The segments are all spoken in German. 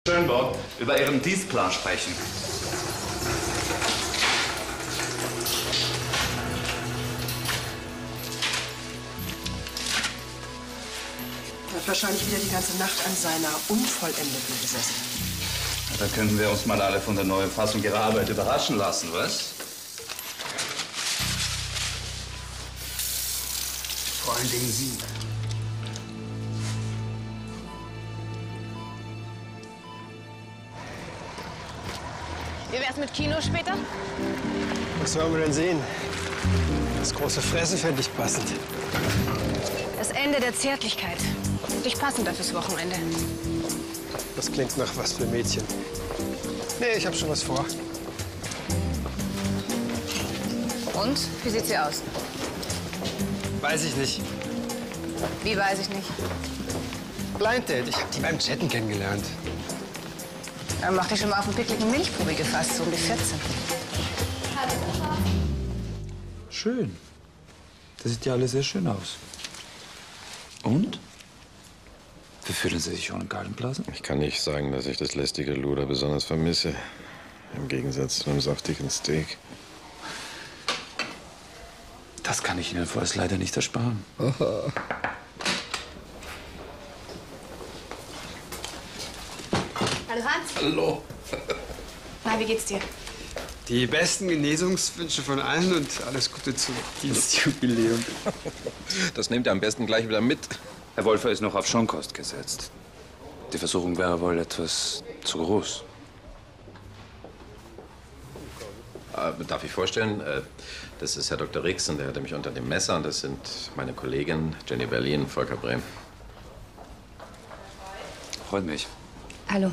Schönborg über Ihren Dienstplan sprechen. Er hat wahrscheinlich wieder die ganze Nacht an seiner Unvollendeten gesessen. Da könnten wir uns mal alle von der neuen Fassung Ihrer Arbeit überraschen lassen, was? Vor allen Dingen Sie. Wie wär's mit Kino später? Was sollen wir denn sehen? Das große Fressen fände ich passend. Das Ende der Zärtlichkeit. Nicht passender fürs Wochenende. Das klingt nach was für Mädchen. Nee, ich habe schon was vor. Und? Wie sieht sie aus? Weiß ich nicht. Wie weiß ich nicht. Blind Date. Ich habe die beim Chatten kennengelernt. Dann mach dich schon mal auf den pickligen Milchprobi gefasst, so um die 14. Schön. Das sieht ja alles sehr schön aus. Und? Wie fühlen Sie sich ohne Gallenblase? Ich kann nicht sagen, dass ich das lästige Luder besonders vermisse. Im Gegensatz zu einem saftigen Steak. Das kann ich Ihnen vorerst leider nicht ersparen. Hallo Hans. Hallo. Na, wie geht's dir? Die besten Genesungswünsche von allen und alles Gute zum Dienstjubiläum. Das nehmt ihr am besten gleich wieder mit. Herr Wolfer ist noch auf Schonkost gesetzt. Die Versuchung wäre wohl etwas zu groß. Darf ich vorstellen, das ist Herr Dr. Rixen, der hatte mich unter dem Messer. Und das sind meine Kolleginnen Jenny Berlin und Volker Brehm. Freut mich. Hallo.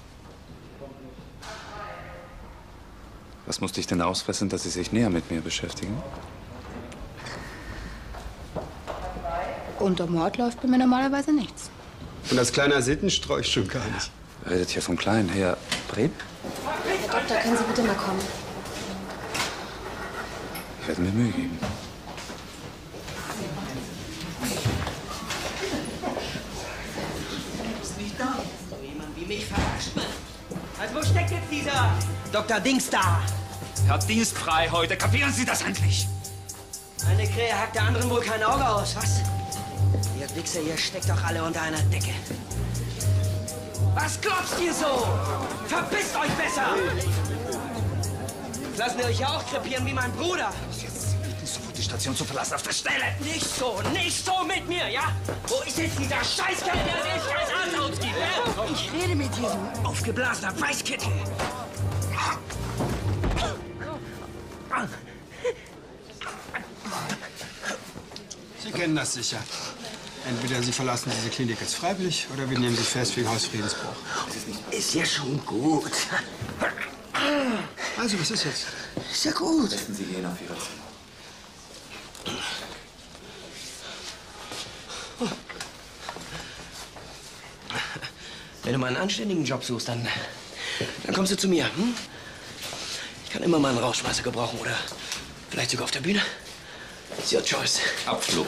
Was musste ich denn ausfressen, dass Sie sich näher mit mir beschäftigen? Unter Mord läuft bei mir normalerweise nichts. Und als kleiner Sittenstrolch schon gar nicht. Wer redet hier vom kleinen Herr Brehm? Herr Doktor, können Sie bitte mal kommen? Ich werde mir Mühe geben. Nicht da. So jemand wie mich verarscht man. Also wo steckt jetzt dieser Dr. Dings da? Er hat dienstfrei heute. Kapieren Sie das endlich? Eine Krähe hackt der anderen wohl kein Auge aus, was? Ihr Wichser, ihr steckt doch alle unter einer Decke. Was glotzt ihr so? Verpisst euch besser! Lassen wir euch ja auch krepieren wie mein Bruder. Jetzt sofort die Station zu verlassen, auf der Stelle! Nicht so mit mir, ja? Wo ist jetzt dieser Scheißkerl, der sich als Arzt ausgibt, ja? Ich rede mit diesem aufgeblasener Weißkittel. Sie kennen das sicher. Entweder Sie verlassen diese Klinik jetzt freiwillig oder wir nehmen Sie fest wegen Hausfriedensbruch. Ist ja schon gut. Also, was ist jetzt? Ist ja gut. Setzen Sie gehen auf Ihre Zimmer. Wenn du mal einen anständigen Job suchst, dann kommst du zu mir. Hm? Ich kann immer mal einen Rausschmeißer gebrauchen oder vielleicht sogar auf der Bühne. It's your choice. Abflug.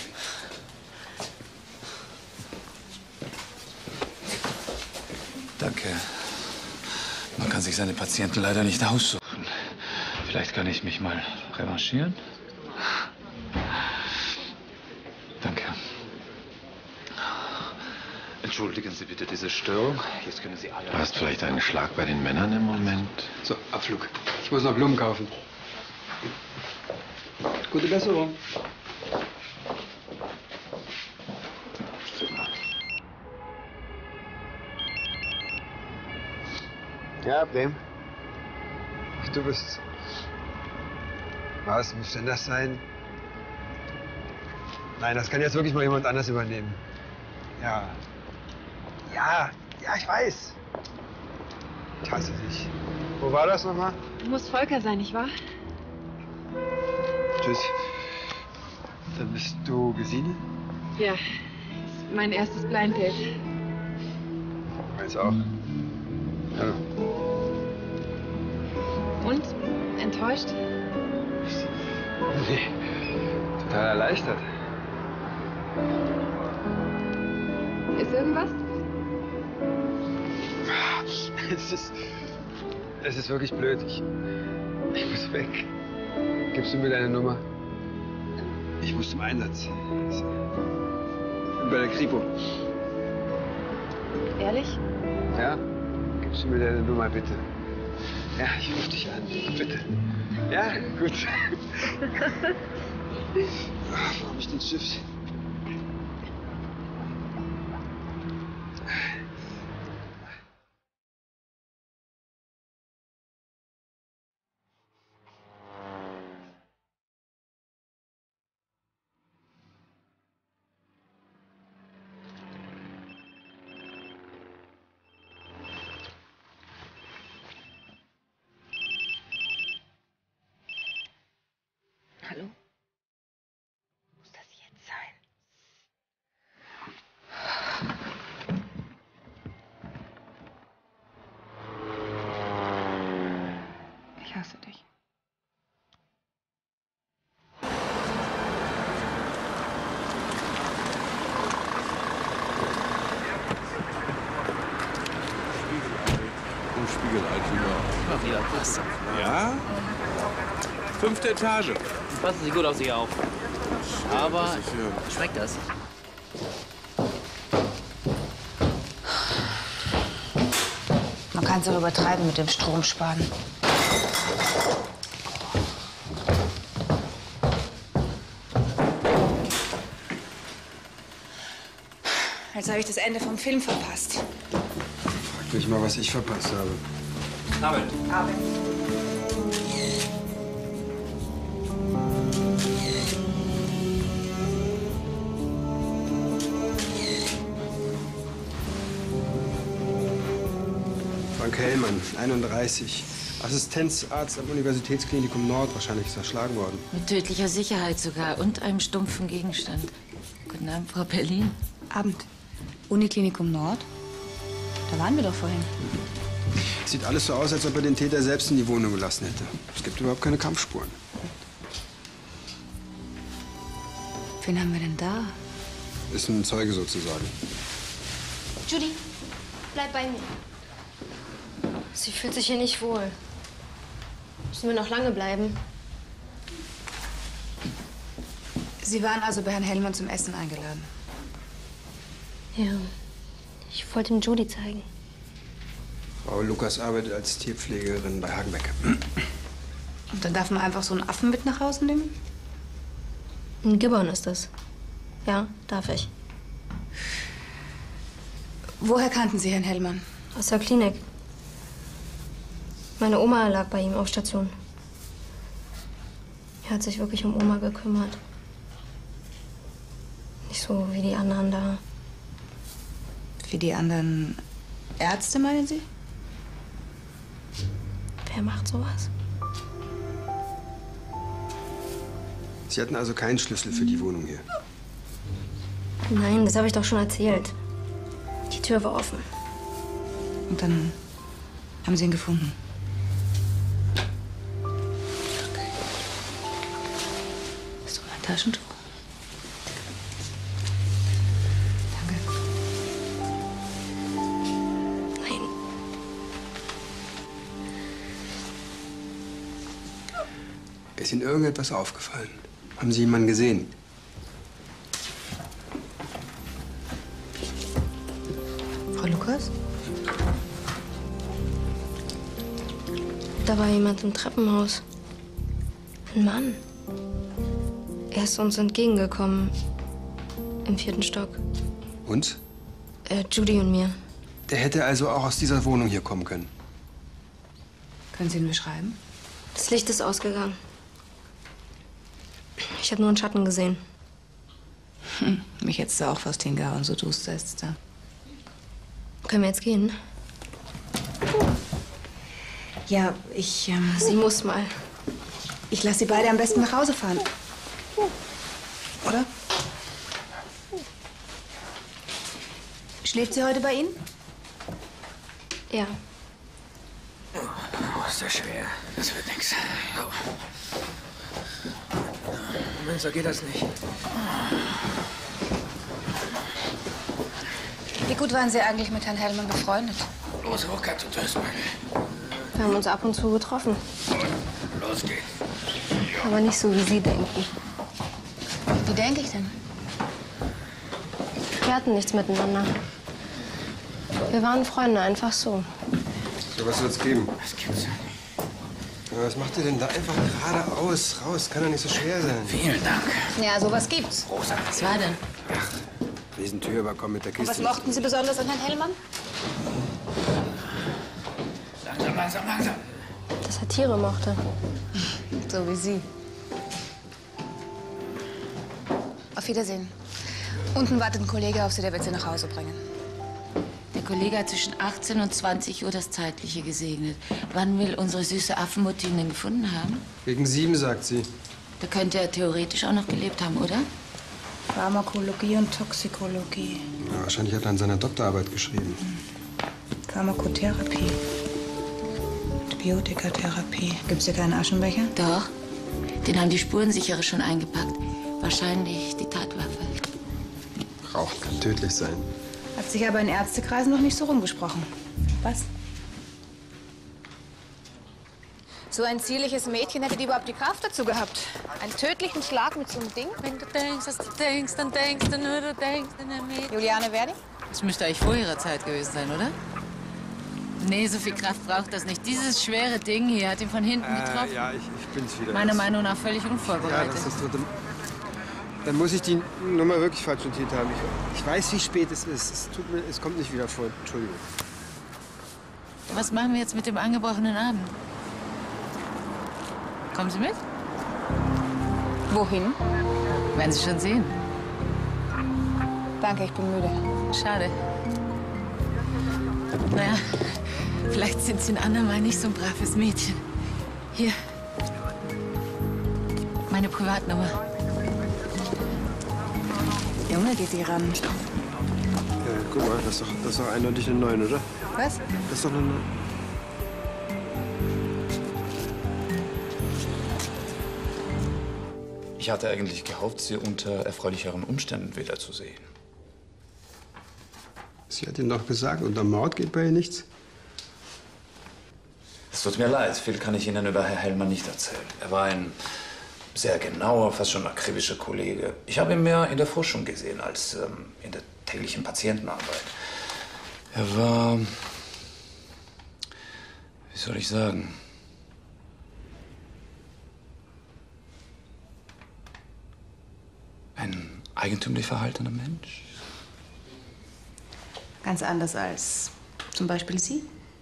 Danke. Man kann sich seine Patienten leider nicht aussuchen. Vielleicht kann ich mich mal revanchieren. Danke. Entschuldigen Sie bitte diese Störung. Jetzt können Sie alle... Du hast vielleicht einen Schlag bei den Männern im Moment. So, Abflug. Ich muss noch Blumen kaufen. Gute Besserung. Ja, Brehm. Ach, du bist... Was, muss denn das sein? Nein, das kann jetzt wirklich mal jemand anders übernehmen. Ja. Ja, ich weiß. Ich hasse dich. Wo war das nochmal? Muss Volker sein, nicht wahr? Tschüss. Dann bist du Gesine? Ja, ist mein erstes Blind Date. Meins auch. Ja. Und? Enttäuscht? Nee, total erleichtert. Ist irgendwas? Es ist wirklich blöd. Ich muss weg. Gibst du mir deine Nummer? Ich muss zum Einsatz. Ich bin bei der Kripo. Ehrlich? Ja? Gibst du mir deine Nummer, bitte? Ja, ich rufe dich an. Bitte. Ja, gut. Wo hab ich den Stift? Hallo? Muss das jetzt sein? Ich hasse dich. Im Spiegelei drüber. Mach wieder Pasta. Ja? 5. Etage. Passen Sie gut auf sich auf. Aber schmeckt das? Man kann es auch übertreiben mit dem Stromsparen. Jetzt habe ich das Ende vom Film verpasst. Frag mich mal, was ich verpasst habe. Abend. Frank Hellmann, 31. Assistenzarzt am Universitätsklinikum Nord. Wahrscheinlich ist er erschlagen worden. Mit tödlicher Sicherheit sogar und einem stumpfen Gegenstand. Guten Abend, Frau Berlin. Abend. Uniklinikum Nord? Da waren wir doch vorhin. Sieht alles so aus, als ob er den Täter selbst in die Wohnung gelassen hätte. Es gibt überhaupt keine Kampfspuren. Wen haben wir denn da? Ist ein Zeuge sozusagen. Judy, bleib bei mir. Sie fühlt sich hier nicht wohl. Müssen wir noch lange bleiben? Sie waren also bei Herrn Hellmann zum Essen eingeladen. Ja, ich wollte ihm Judy zeigen. Frau Lukas arbeitet als Tierpflegerin bei Hagenbeck. Und dann darf man einfach so einen Affen mit nach Hause nehmen? Ein Gibbon ist das. Ja, darf ich. Woher kannten Sie Herrn Hellmann? Aus der Klinik. Meine Oma lag bei ihm auf Station. Er hat sich wirklich um Oma gekümmert. Nicht so wie die anderen da. Wie die anderen Ärzte, meinen Sie? Wer macht sowas? Sie hatten also keinen Schlüssel für die Wohnung hier. Nein, das habe ich doch schon erzählt. Die Tür war offen. Und dann haben Sie ihn gefunden? Okay. Hast du mein Taschentuch? Danke. Nein. Ist Ihnen irgendetwas aufgefallen? Haben Sie jemanden gesehen? Frau Lukas? Da war jemand im Treppenhaus. Ein Mann. Er ist uns entgegengekommen. Im 4. Stock. Und? Judy und mir. Der hätte also auch aus dieser Wohnung hier kommen können. Können Sie ihn beschreiben? Das Licht ist ausgegangen. Ich habe nur einen Schatten gesehen. Mich hättest du auch fast hingehauen, so duster ist es da. Können wir jetzt gehen? Ja, Sie muss mal. ich lasse Sie beide am besten nach Hause fahren. Oder? Schläft sie heute bei Ihnen? Ja. Oh, ist das schwer. Das wird nix. Moment, so geht das nicht. Wie gut waren Sie eigentlich mit Herrn Hellmann befreundet? Los, hochkant und Tösmann. Wir haben uns ab und zu getroffen. Los geht's. Aber nicht so, wie Sie denken. Wie denke ich denn? Wir hatten nichts miteinander. Wir waren Freunde, einfach so. So was wird's geben. Was gibt's denn? Ja, was macht ihr denn da einfach geradeaus? Raus, kann doch nicht so schwer sein. Vielen Dank. Ja, sowas gibt's. Rosa. Was war denn? Ach, Riesentür überkommen mit der Kiste. Was mochten Sie besonders an Herrn Hellmann? Langsam, langsam, langsam. Dass er Tiere mochte. So wie Sie. Auf Wiedersehen. Unten wartet ein Kollege auf Sie, der wird Sie nach Hause bringen. Der Kollege hat zwischen 18 und 20 Uhr das Zeitliche gesegnet. Wann will unsere süße Affenmutti ihn denn gefunden haben? Gegen 7, sagt sie. Da könnte er theoretisch auch noch gelebt haben, oder? Pharmakologie und Toxikologie. Ja, wahrscheinlich hat er an seiner Doktorarbeit geschrieben. Pharmakotherapie. Antibiotikatherapie. Gibt's hier keinen Aschenbecher? Doch. Den haben die Spurensicherer schon eingepackt. Wahrscheinlich die Tatwaffe. Raucht kann tödlich sein. Hat sich aber in Ärztekreisen noch nicht so rumgesprochen. Was? So ein zierliches Mädchen hätte die überhaupt die Kraft dazu gehabt. Einen tödlichen Schlag mit so einem Ding. Wenn du denkst, dass du denkst, dann denkst du nur, du denkst in der Mädchen. Juliane Verdi? Das müsste eigentlich vor ihrer Zeit gewesen sein, oder? Nee, so viel Kraft braucht das nicht. Dieses schwere Ding hier hat ihn von hinten getroffen. Ja, ich bin's wieder. Meiner Meinung nach völlig Ja, unvorbereitet. das ist das dritte. Dann muss ich die Nummer wirklich falsch notiert haben. Ich weiß, wie spät es ist. Es kommt nicht wieder vor. Entschuldigung. Was machen wir jetzt mit dem angebrochenen Abend? Kommen Sie mit? Wohin? Werden Sie schon sehen. Danke, ich bin müde. Schade. Naja, vielleicht sind Sie ein andermal nicht so ein braves Mädchen. Hier. Meine Privatnummer. Junge, geht die ran. Ja, guck mal, das ist doch eindeutig eine 9, oder? Was? Das ist doch eine 9. Ich hatte eigentlich gehofft, Sie unter erfreulicheren Umständen wiederzusehen. Sie hat Ihnen doch gesagt, unter Mord geht bei ihr nichts. Es tut mir leid, viel kann ich Ihnen über Herrn Hellmann nicht erzählen. Er war ein sehr genauer, fast schon akribischer Kollege. Ich habe ihn mehr in der Forschung gesehen als in der täglichen Patientenarbeit. Er war, wie soll ich sagen, ein eigentümlich verhaltener Mensch. Ganz anders als zum Beispiel Sie?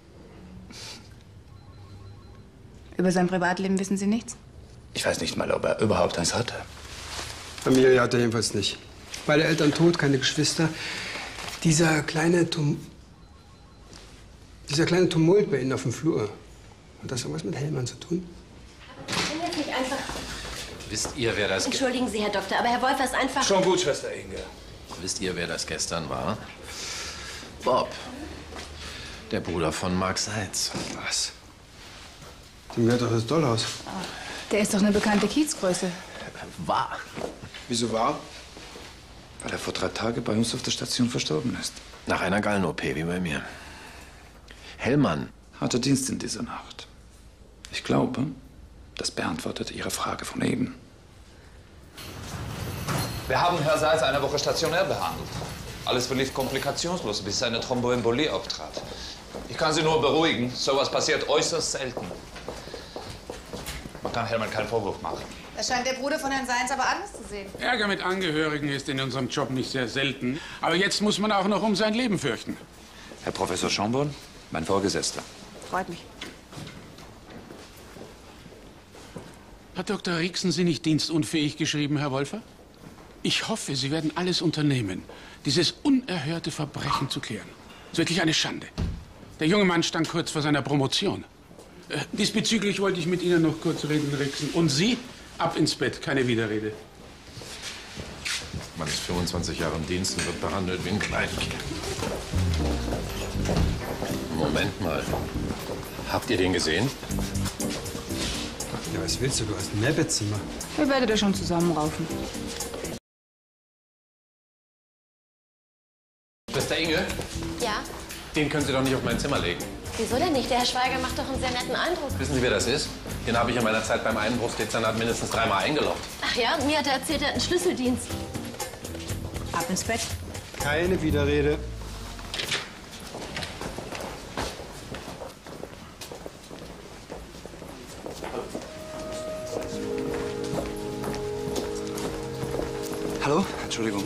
Über sein Privatleben wissen Sie nichts? Ich weiß nicht mal, ob er überhaupt eins hatte. Familie hat er jedenfalls nicht. Beide Eltern tot, keine Geschwister. Dieser kleine Tumult bei Ihnen auf dem Flur. Hat das irgendwas mit Hellmann zu tun? Ich bin jetzt nicht einfach... Wisst ihr, wer das... Entschuldigen Sie, Herr Doktor, aber Herr Wolfer ist einfach... Schon gut, Schwester Inge. Wisst ihr, wer das gestern war? Bob. Der Bruder von Mark Seitz. Was? Dem gehört doch das Dollhaus. Der ist doch eine bekannte Kiezgröße. War. Wieso war? Weil er vor 3 Tagen bei uns auf der Station verstorben ist. Nach einer Gallen-OP, wie bei mir. Hellmann. Hatte Dienst in dieser Nacht. Ich glaube, das beantwortet Ihre Frage von eben. Wir haben Herr Seitz eine Woche stationär behandelt. Alles verlief komplikationslos, bis seine Thromboembolie auftrat. Ich kann Sie nur beruhigen, sowas passiert äußerst selten. Man kann Hellmann keinen Vorwurf machen. Das scheint der Bruder von Herrn Seitz aber anders zu sehen. Ärger mit Angehörigen ist in unserem Job nicht sehr selten. Aber jetzt muss man auch noch um sein Leben fürchten. Herr Professor Schomburn, mein Vorgesetzter. Freut mich. Hat Dr. Rieksen Sie nicht dienstunfähig geschrieben, Herr Wolfer? Ich hoffe, Sie werden alles unternehmen, dieses unerhörte Verbrechen zu klären. Es ist wirklich eine Schande. Der junge Mann stand kurz vor seiner Promotion. Diesbezüglich wollte ich mit Ihnen noch kurz reden, Rieksen. Und Sie, ab ins Bett, keine Widerrede. Man ist 25 Jahre im Dienst und wird behandelt wie ein Kleinkind. Moment mal. Habt ihr den gesehen? Ja, was willst du? Du hast ein Mehrbettzimmer. Ihr werdet euch schon zusammenraufen. Schwester Inge? Ja? Den können Sie doch nicht auf mein Zimmer legen. Wieso denn nicht? Der Herr Schweiger macht doch einen sehr netten Eindruck. Wissen Sie, wer das ist? Den habe ich in meiner Zeit beim Einbruchsdezernat mindestens 3-mal eingeloggt. Ach ja, mir hat er erzählt, er hat einen Schlüsseldienst. Ab ins Bett. Keine Widerrede. Hallo? Entschuldigung.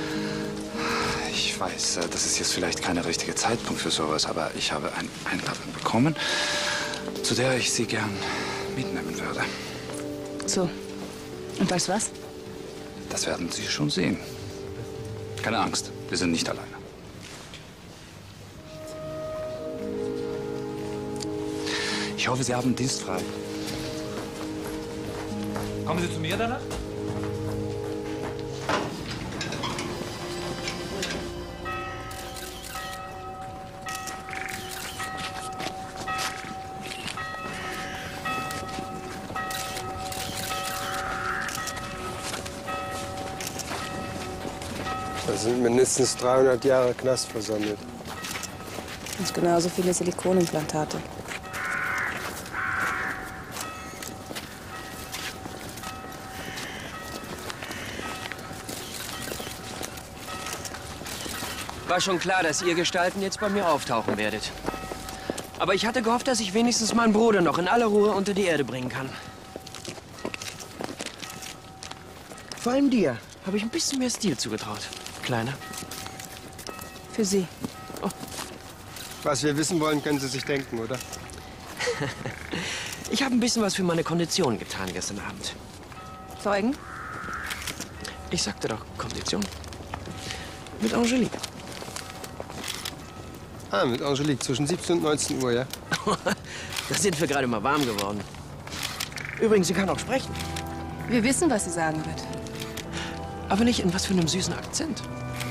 Ich weiß, das ist jetzt vielleicht kein richtiger Zeitpunkt für sowas, aber ich habe eine Einladung bekommen, zu der ich Sie gern mitnehmen würde. So. Und als was? Das werden Sie schon sehen. Keine Angst, wir sind nicht alleine. Ich hoffe, Sie haben Dienst frei. Kommen Sie zu mir danach? Da sind mindestens 300 Jahre Knast versammelt. Und genauso viele Silikonimplantate. War schon klar, dass ihr Gestalten jetzt bei mir auftauchen werdet. Aber ich hatte gehofft, dass ich wenigstens meinen Bruder noch in aller Ruhe unter die Erde bringen kann. Vor allem dir habe ich ein bisschen mehr Stil zugetraut, Kleiner. Für Sie. Oh. Was wir wissen wollen, können Sie sich denken, oder? Ich habe ein bisschen was für meine Kondition getan gestern Abend. Zeugen? Ich sagte doch, Kondition. Mit Angelique. Ah, mit Angelique. Zwischen 17 und 19 Uhr, ja? Da sind wir gerade mal warm geworden. Übrigens, sie kann auch sprechen. Wir wissen, was sie sagen wird. Aber nicht in was für einem süßen Akzent.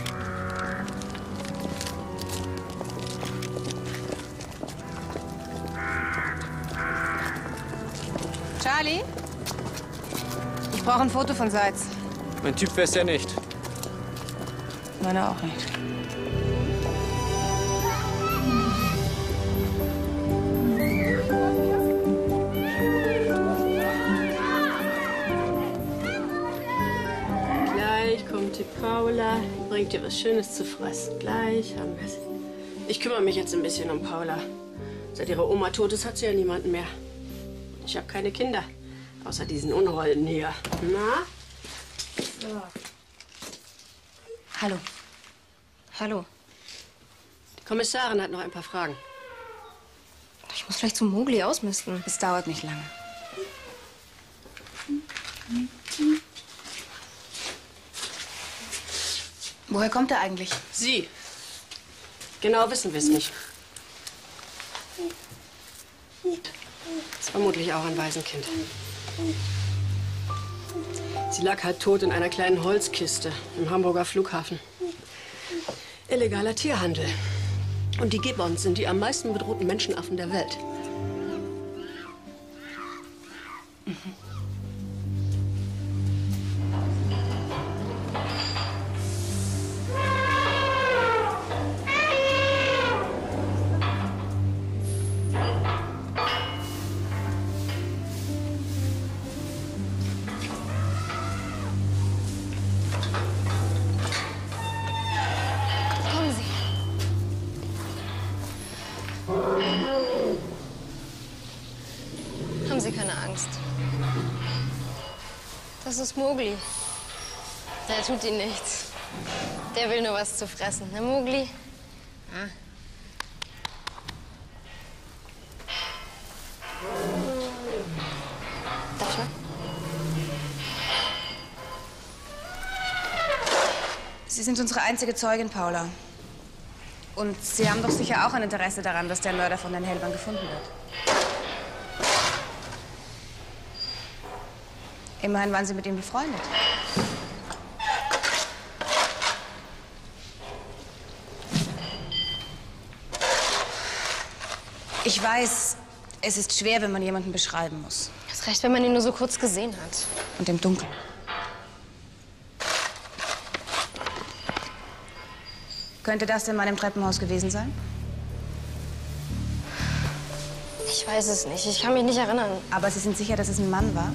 Charlie? Ich brauche ein Foto von Seitz. Mein Typ wär's ja nicht. Meine auch nicht. Gleich kommt die Paula, bringt dir was Schönes zu fressen. Gleich haben wir es. Ich kümmere mich jetzt ein bisschen um Paula. Seit ihrer Oma tot ist, hat sie ja niemanden mehr. Ich habe keine Kinder, außer diesen Unholden hier. Na? So. Hallo. Hallo. Die Kommissarin hat noch ein paar Fragen. Ich muss vielleicht zum Mowgli ausmisten. Es dauert nicht lange. Woher kommt er eigentlich? Sie. Genau wissen wir es nicht. Ist vermutlich auch ein Waisenkind. Sie lag halb tot in einer kleinen Holzkiste im Hamburger Flughafen. Illegaler Tierhandel. Und die Gibbons sind die am meisten bedrohten Menschenaffen der Welt. Kommen Sie. Haben Sie keine Angst. Das ist Mowgli. Der tut Ihnen nichts. Der will nur was zu fressen. Ne, Mowgli? Ah. Darf ich mal? Sie sind unsere einzige Zeugin, Paula. Und Sie haben doch sicher auch ein Interesse daran, dass der Mörder von den Helbern gefunden wird. Immerhin waren Sie mit ihm befreundet. Ich weiß, es ist schwer, wenn man jemanden beschreiben muss. Das reicht, wenn man ihn nur so kurz gesehen hat. Und im Dunkeln. Könnte das in meinem Treppenhaus gewesen sein? Ich weiß es nicht. Ich kann mich nicht erinnern. Aber Sie sind sicher, dass es ein Mann war?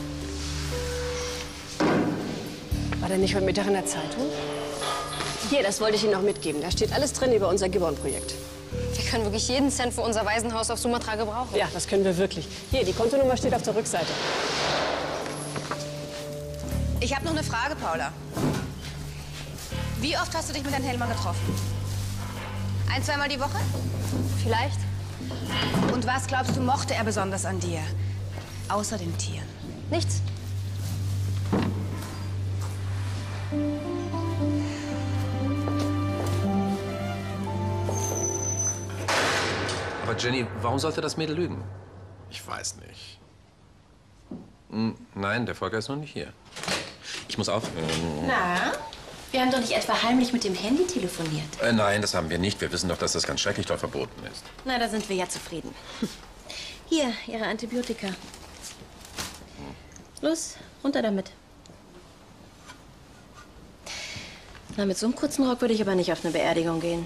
War der nicht heute Mittag in der Zeitung? Hier, das wollte ich Ihnen noch mitgeben. Da steht alles drin über unser Gibbon-Projekt. Wir können wirklich jeden Cent für unser Waisenhaus auf Sumatra gebrauchen. Ja, das können wir wirklich. Hier, die Kontonummer steht auf der Rückseite. Ich habe noch eine Frage, Paula. Wie oft hast du dich mit Herrn Hellmann getroffen? 1-, zweimal die Woche? Vielleicht. Und was glaubst du, mochte er besonders an dir? Außer den Tieren? Nichts. Aber Jenny, warum sollte das Mädel lügen? Ich weiß nicht. Nein, der Volker ist noch nicht hier. Ich muss aufhören. Na? Wir haben doch nicht etwa heimlich mit dem Handy telefoniert. Nein, das haben wir nicht. Wir wissen doch, dass das ganz schrecklich dort verboten ist. Na, da sind wir ja zufrieden. Hier, Ihre Antibiotika. Los, runter damit. Na, mit so einem kurzen Rock würde ich aber nicht auf eine Beerdigung gehen.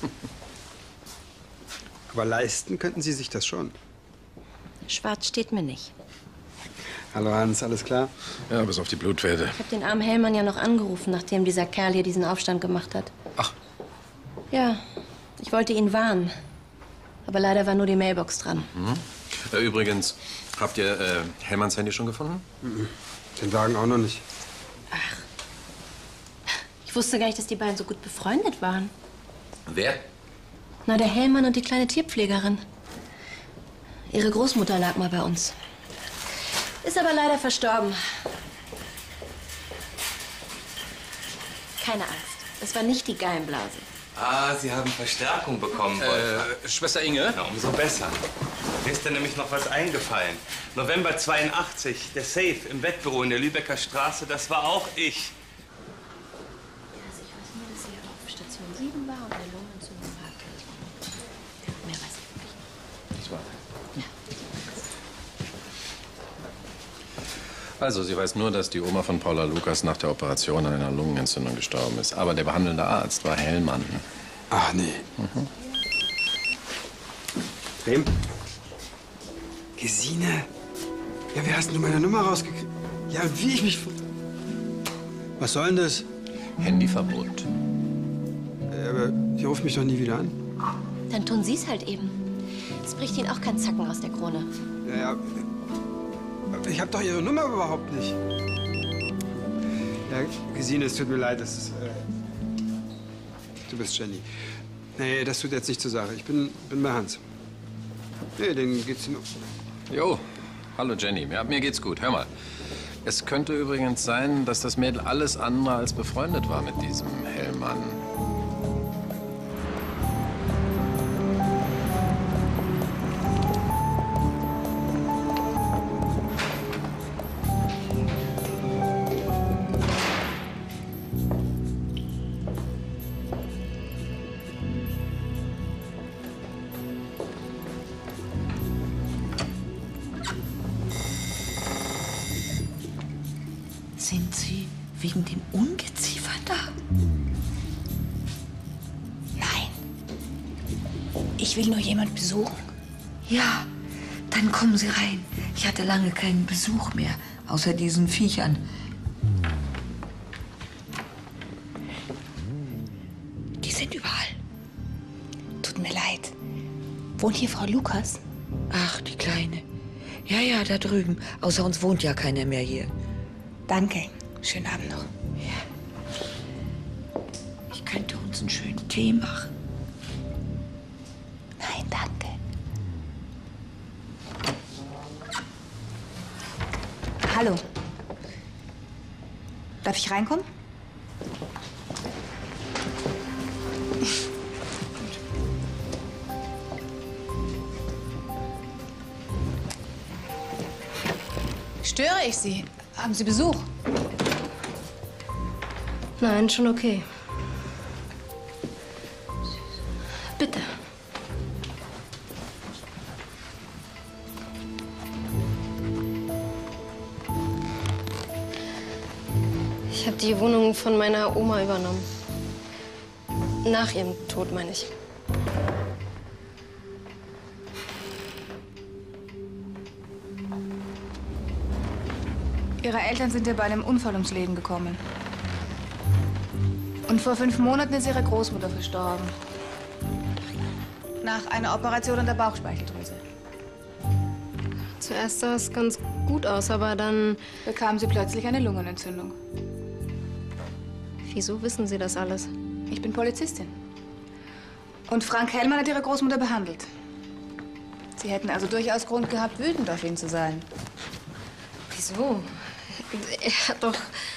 Aber leisten könnten Sie sich das schon. Schwarz steht mir nicht. Hallo Hans, alles klar? Ja, bis auf die Blutfäde. Ich habe den armen Hellmann ja noch angerufen, nachdem dieser Kerl hier diesen Aufstand gemacht hat. Ach. Ja, ich wollte ihn warnen. Aber leider war nur die Mailbox dran. Übrigens, habt ihr Hellmanns Handy schon gefunden? Den Wagen auch noch nicht. Ich wusste gar nicht, dass die beiden so gut befreundet waren. Wer? Na, der Hellmann und die kleine Tierpflegerin. Ihre Großmutter lag mal bei uns. Ist aber leider verstorben. Keine Angst. Es war nicht die Gallenblase. Ah, Sie haben Verstärkung bekommen, Wolfgang. Schwester Inge? Na, umso besser. Mir ist da nämlich noch was eingefallen. November 82, der Safe im Wettbüro in der Lübecker Straße, das war auch ich. Also ich weiß nur, dass sie auf Station 7 war und eine Lungenentzündung hatte. Mehr weiß ich wirklich nicht. Das war. Also, sie weiß nur, dass die Oma von Paula Lukas nach der Operation an einer Lungenentzündung gestorben ist. Aber der behandelnde Arzt war Hellmann. Ach nee. Wem? Gesine? Ja, wie hast du meine Nummer rausgekriegt? Ja, wie ich mich... Was soll denn das? Handyverbot. Aber die ruft mich doch nie wieder an. Dann tun Sie es halt eben. Es bricht Ihnen auch kein Zacken aus der Krone. Ja, ich habe doch Ihre Nummer überhaupt nicht. Ja, Gesine, es tut mir leid, das ist... Du bist Jenny. Nee, das tut jetzt nicht zur Sache. Ich bin bei Hans. Nee, denen geht's nur... Jo, hallo Jenny. Ja, mir geht's gut. Hör mal. Es könnte übrigens sein, dass das Mädel alles andere als befreundet war mit diesem Hellmann. Sind Sie wegen dem Ungeziefer da? Nein. Ich will nur jemand besuchen. Ja, dann kommen Sie rein. Ich hatte lange keinen Besuch mehr, außer diesen Viechern. Die sind überall. Tut mir leid. Wohnt hier Frau Lukas? Ach, die Kleine. Ja, ja, da drüben. Außer uns wohnt ja keiner mehr hier. Danke. Schönen Abend noch. Ja. Ich könnte uns einen schönen Tee machen. Nein, danke. Hallo. Darf ich reinkommen? Störe ich Sie? Haben Sie Besuch? Nein, schon okay. Bitte. Ich habe die Wohnung von meiner Oma übernommen. Nach ihrem Tod, meine ich. Ihre Eltern sind ja bei einem Unfall ums Leben gekommen. Und vor 5 Monaten ist Ihre Großmutter verstorben. Nach einer Operation an der Bauchspeicheldrüse. Zuerst sah es ganz gut aus, aber dann bekam sie plötzlich eine Lungenentzündung. Wieso wissen Sie das alles? Ich bin Polizistin. Und Frank Hellmann hat Ihre Großmutter behandelt. Sie hätten also durchaus Grund gehabt, wütend auf ihn zu sein. Wieso? Er hat doch...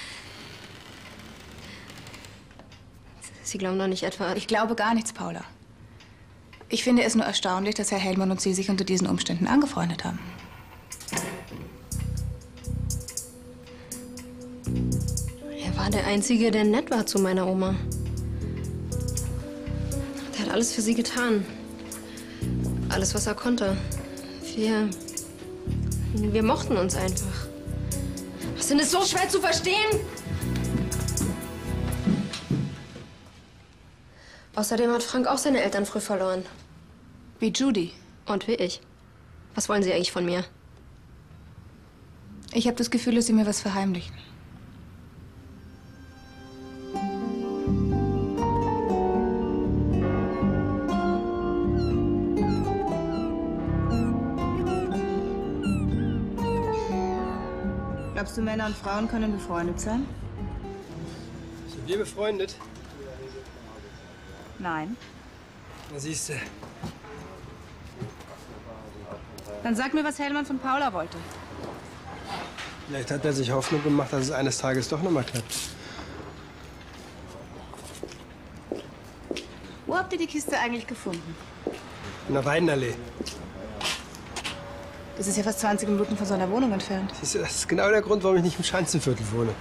Sie glauben doch nicht etwa... Ich glaube gar nichts, Paula. Ich finde es nur erstaunlich, dass Herr Hellmann und Sie sich unter diesen Umständen angefreundet haben. Er war der Einzige, der nett war zu meiner Oma. Der hat alles für sie getan. Alles, was er konnte. Wir mochten uns einfach. Was denn, ist so schwer zu verstehen? Außerdem hat Frank auch seine Eltern früh verloren. Wie Judy. Und wie ich. Was wollen Sie eigentlich von mir? Ich habe das Gefühl, dass Sie mir was verheimlichen. Glaubst du, Männer und Frauen können befreundet sein? Sind wir befreundet? Nein. Na siehste. Dann sag mir, was Hellmann von Paula wollte. Vielleicht hat er sich Hoffnung gemacht, dass es eines Tages doch noch mal klappt. Wo habt ihr die Kiste eigentlich gefunden? In der Weidenallee. Das ist ja fast 20 Minuten von seiner Wohnung entfernt. Siehst du, das ist genau der Grund, warum ich nicht im Schanzenviertel wohne.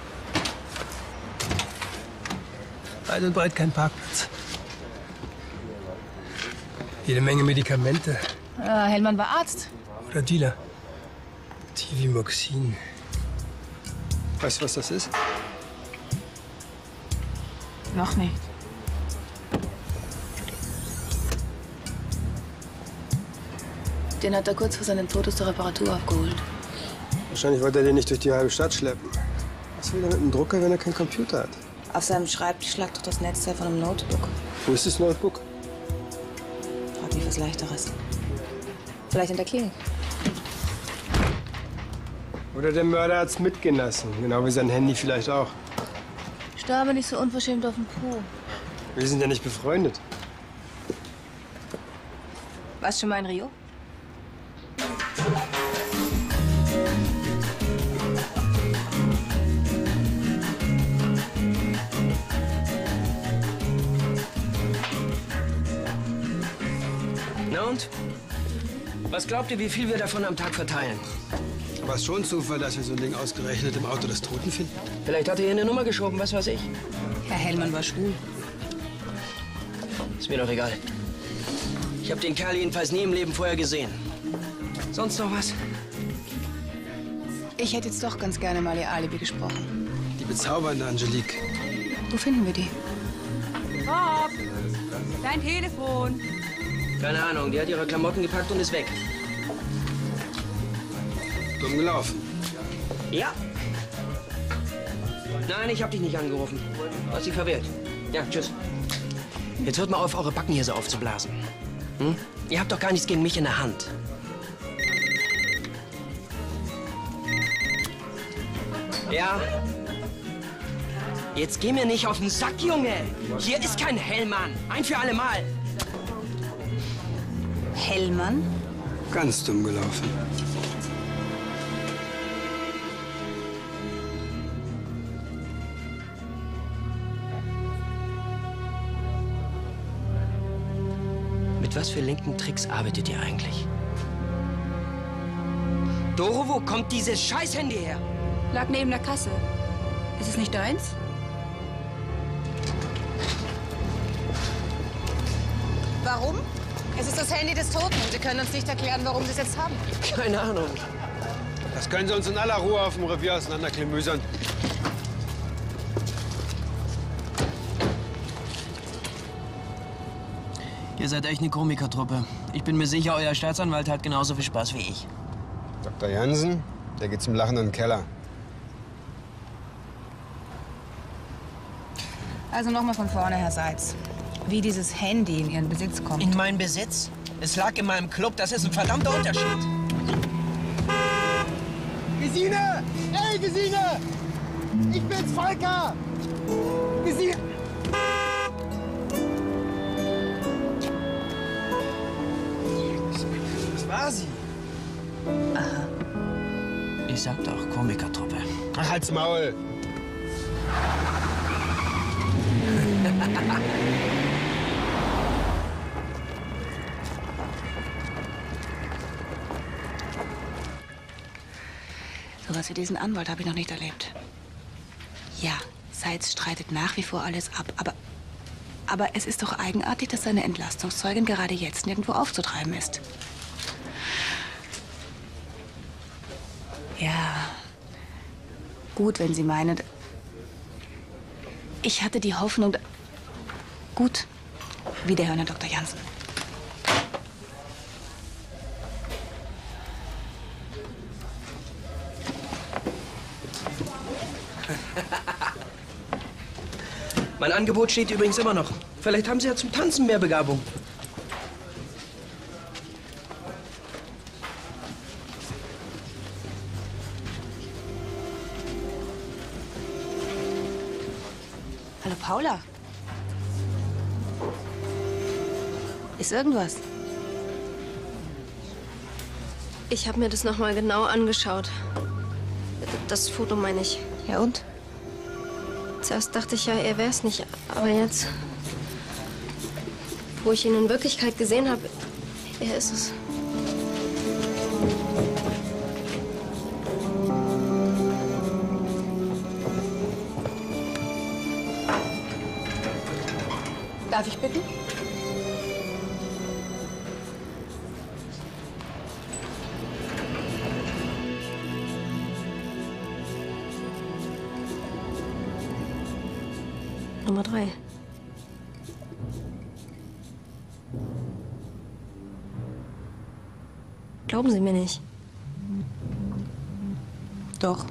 Weit und breit kein Parkplatz. Jede Menge Medikamente. Hellmann war Arzt. Oder Dealer. Tivimoxin. Weißt du, was das ist? Noch nicht. Den hat er kurz vor seinem Tod aus der Reparatur abgeholt. Wahrscheinlich wollte er den nicht durch die halbe Stadt schleppen. Was will er mit einem Drucker, wenn er keinen Computer hat? Auf seinem Schreibtisch lag doch das Netzteil von einem Notebook. Wo ist das Notebook? Frag mich was Leichteres. Vielleicht in der Klinik. Oder der Mörder hat's mitgelassen. Genau wie sein Handy vielleicht auch. Starbe nicht so unverschämt auf den Po. Wir sind ja nicht befreundet. Warst du schon mal in Rio? Na und? Was glaubt ihr, wie viel wir davon am Tag verteilen? War es schon Zufall, dass wir so ein Ding ausgerechnet im Auto des Toten finden? Vielleicht hat er hier eine Nummer geschoben, was weiß ich. Herr Hellmann war schwul. Ist mir doch egal. Ich habe den Kerl jedenfalls nie im Leben vorher gesehen. Sonst noch was? Ich hätte jetzt doch ganz gerne mal ihr Alibi gesprochen. Die bezaubernde Angelique. Wo finden wir die? Bob, dein Telefon. Keine Ahnung, die hat ihre Klamotten gepackt und ist weg. Dumm gelaufen. Ja. Nein, ich hab dich nicht angerufen. Du hast dich verwirrt. Ja, tschüss. Jetzt hört mal auf, eure Backen hier so aufzublasen. Hm? Ihr habt doch gar nichts gegen mich in der Hand. Ja. Jetzt geh mir nicht auf den Sack, Junge. Hier ist kein Hellmann. Ein für alle Mal. Hellmann? Ganz dumm gelaufen. Mit was für linken Tricks arbeitet ihr eigentlich? Doro, wo kommt dieses Scheißhandy her? Lag neben der Kasse. Ist es nicht deins? Warum? Es ist das Handy des Toten. Sie können uns nicht erklären, warum Sie es jetzt haben. Keine Ahnung. Das können Sie uns in aller Ruhe auf dem Revier auseinanderklemüsern. Ihr seid echt eine Komikertruppe. Ich bin mir sicher, euer Staatsanwalt hat genauso viel Spaß wie ich. Dr. Jansen, der geht zum lachenden Keller. Also nochmal von vorne, Herr Seitz. Wie dieses Handy in Ihren Besitz kommt. In meinen Besitz? Es lag in meinem Club. Das ist ein verdammter Unterschied. Gesine! Hey, Gesine! Ich bin's, Volker! Gesine! Das war sie. Aha. Ich sag doch, Komikertruppe. Ach, halt's Maul! So was wie diesen Anwalt habe ich noch nicht erlebt. Ja, Seitz streitet nach wie vor alles ab, aber es ist doch eigenartig, dass seine Entlastungszeugin gerade jetzt nirgendwo aufzutreiben ist. Ja, gut, wenn Sie meinen. Ich hatte die Hoffnung. Gut, wiederhören, Herr Dr. Jansen. Mein Angebot steht übrigens immer noch. Vielleicht haben Sie ja zum Tanzen mehr Begabung. Hallo, Paula. Ist irgendwas? Ich habe mir das noch mal genau angeschaut. Das Foto meine ich. Ja und? Zuerst dachte ich ja, er wäre es nicht. Aber jetzt, wo ich ihn in Wirklichkeit gesehen habe, er ist es. Darf ich bitten? Nummer 3. Glauben Sie mir nicht? Doch.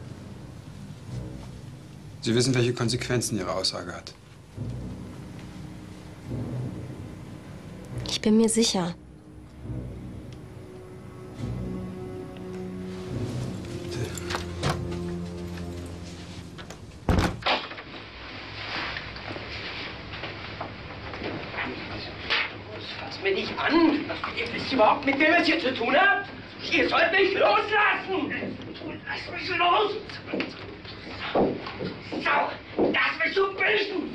Sie wissen, welche Konsequenzen Ihre Aussage hat. Ich bin mir sicher. Fasst mir nicht an! Ihr wisst überhaupt, mit wem es hier zu tun habt? Ihr sollt mich loslassen! Lass mich los! Sau! Lass mich so bischen!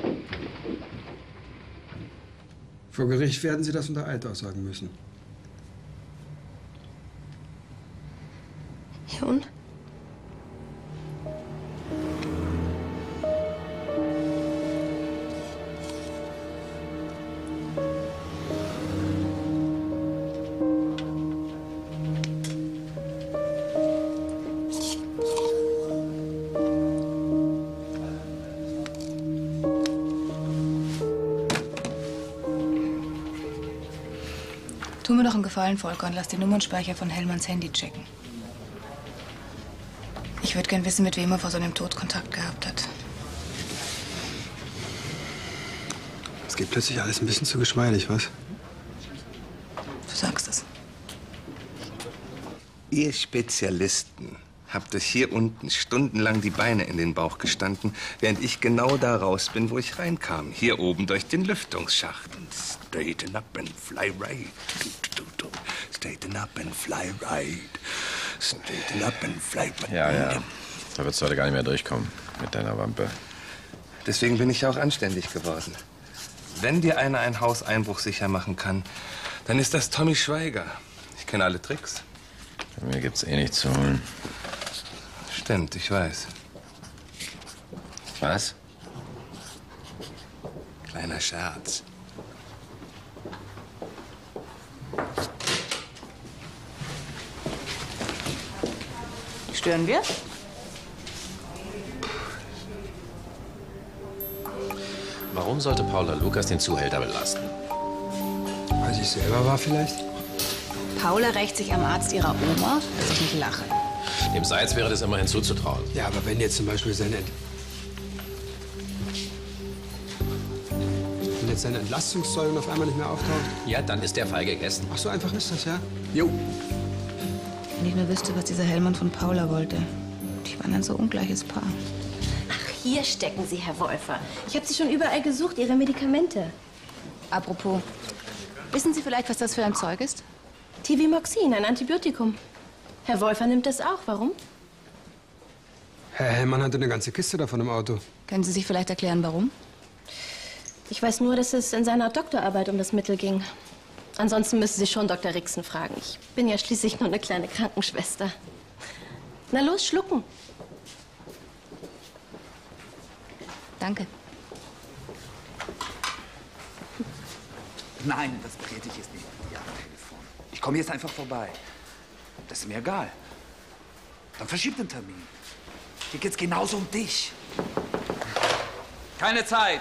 Vor Gericht werden Sie das unter Eid aussagen müssen. Ja und? Tu mir doch einen Gefallen, Volker, und lass den Nummernspeicher von Hellmanns Handy checken. Ich würde gern wissen, mit wem er vor seinem Tod Kontakt gehabt hat. Es geht plötzlich alles ein bisschen zu geschmeidig, was? Du sagst es. Ihr Spezialisten habt euch hier unten stundenlang die Beine in den Bauch gestanden, während ich genau da raus bin, wo ich reinkam. Hier oben durch den Lüftungsschacht. Straighten up and fly right. Straighten up and fly right. Straighten up and fly right. Ja. Da wird's heute gar nicht mehr durchkommen mit deiner Wampe. Deswegen bin ich ja auch anständig geworden. Wenn dir einer ein Hauseinbruch sicher machen kann, dann ist das Tommy Schweiger. Ich kenne alle Tricks. Bei mir gibt's eh nichts zu holen. Stimmt, ich weiß. Was? Kleiner Scherz. Stören wir? Warum sollte Paula Lukas den Zuhälter belasten? Weil sie es selber war vielleicht? Paula rächt sich am Arzt ihrer Oma, dass ich nicht lache. Dem Seitz wäre das immerhin zuzutrauen. Ja, aber wenn jetzt zum Beispiel jetzt seine Entlastungszeugin auf einmal nicht mehr auftaucht? Ja, dann ist der Fall gegessen. Ach, so einfach ist das, ja? Jo. Wenn ich nur wüsste, was dieser Hellmann von Paula wollte. Die waren ein so ungleiches Paar. Ach, hier stecken Sie, Herr Wolfer. Ich habe Sie schon überall gesucht, Ihre Medikamente. Apropos, wissen Sie vielleicht, was das für ein Zeug ist? Tivimoxin, ein Antibiotikum. Herr Wolfer nimmt das auch. Warum? Herr Hellmann hatte eine ganze Kiste davon im Auto. Können Sie sich vielleicht erklären, warum? Ich weiß nur, dass es in seiner Doktorarbeit um das Mittel ging. Ansonsten müssen Sie schon Dr. Rixen fragen. Ich bin ja schließlich nur eine kleine Krankenschwester. Na los, schlucken. Danke. Nein, das rede ich jetzt nicht mit dir am Telefon. Ich komme jetzt einfach vorbei. Das ist mir egal. Dann verschieb den Termin. Hier geht's genauso um dich. Keine Zeit.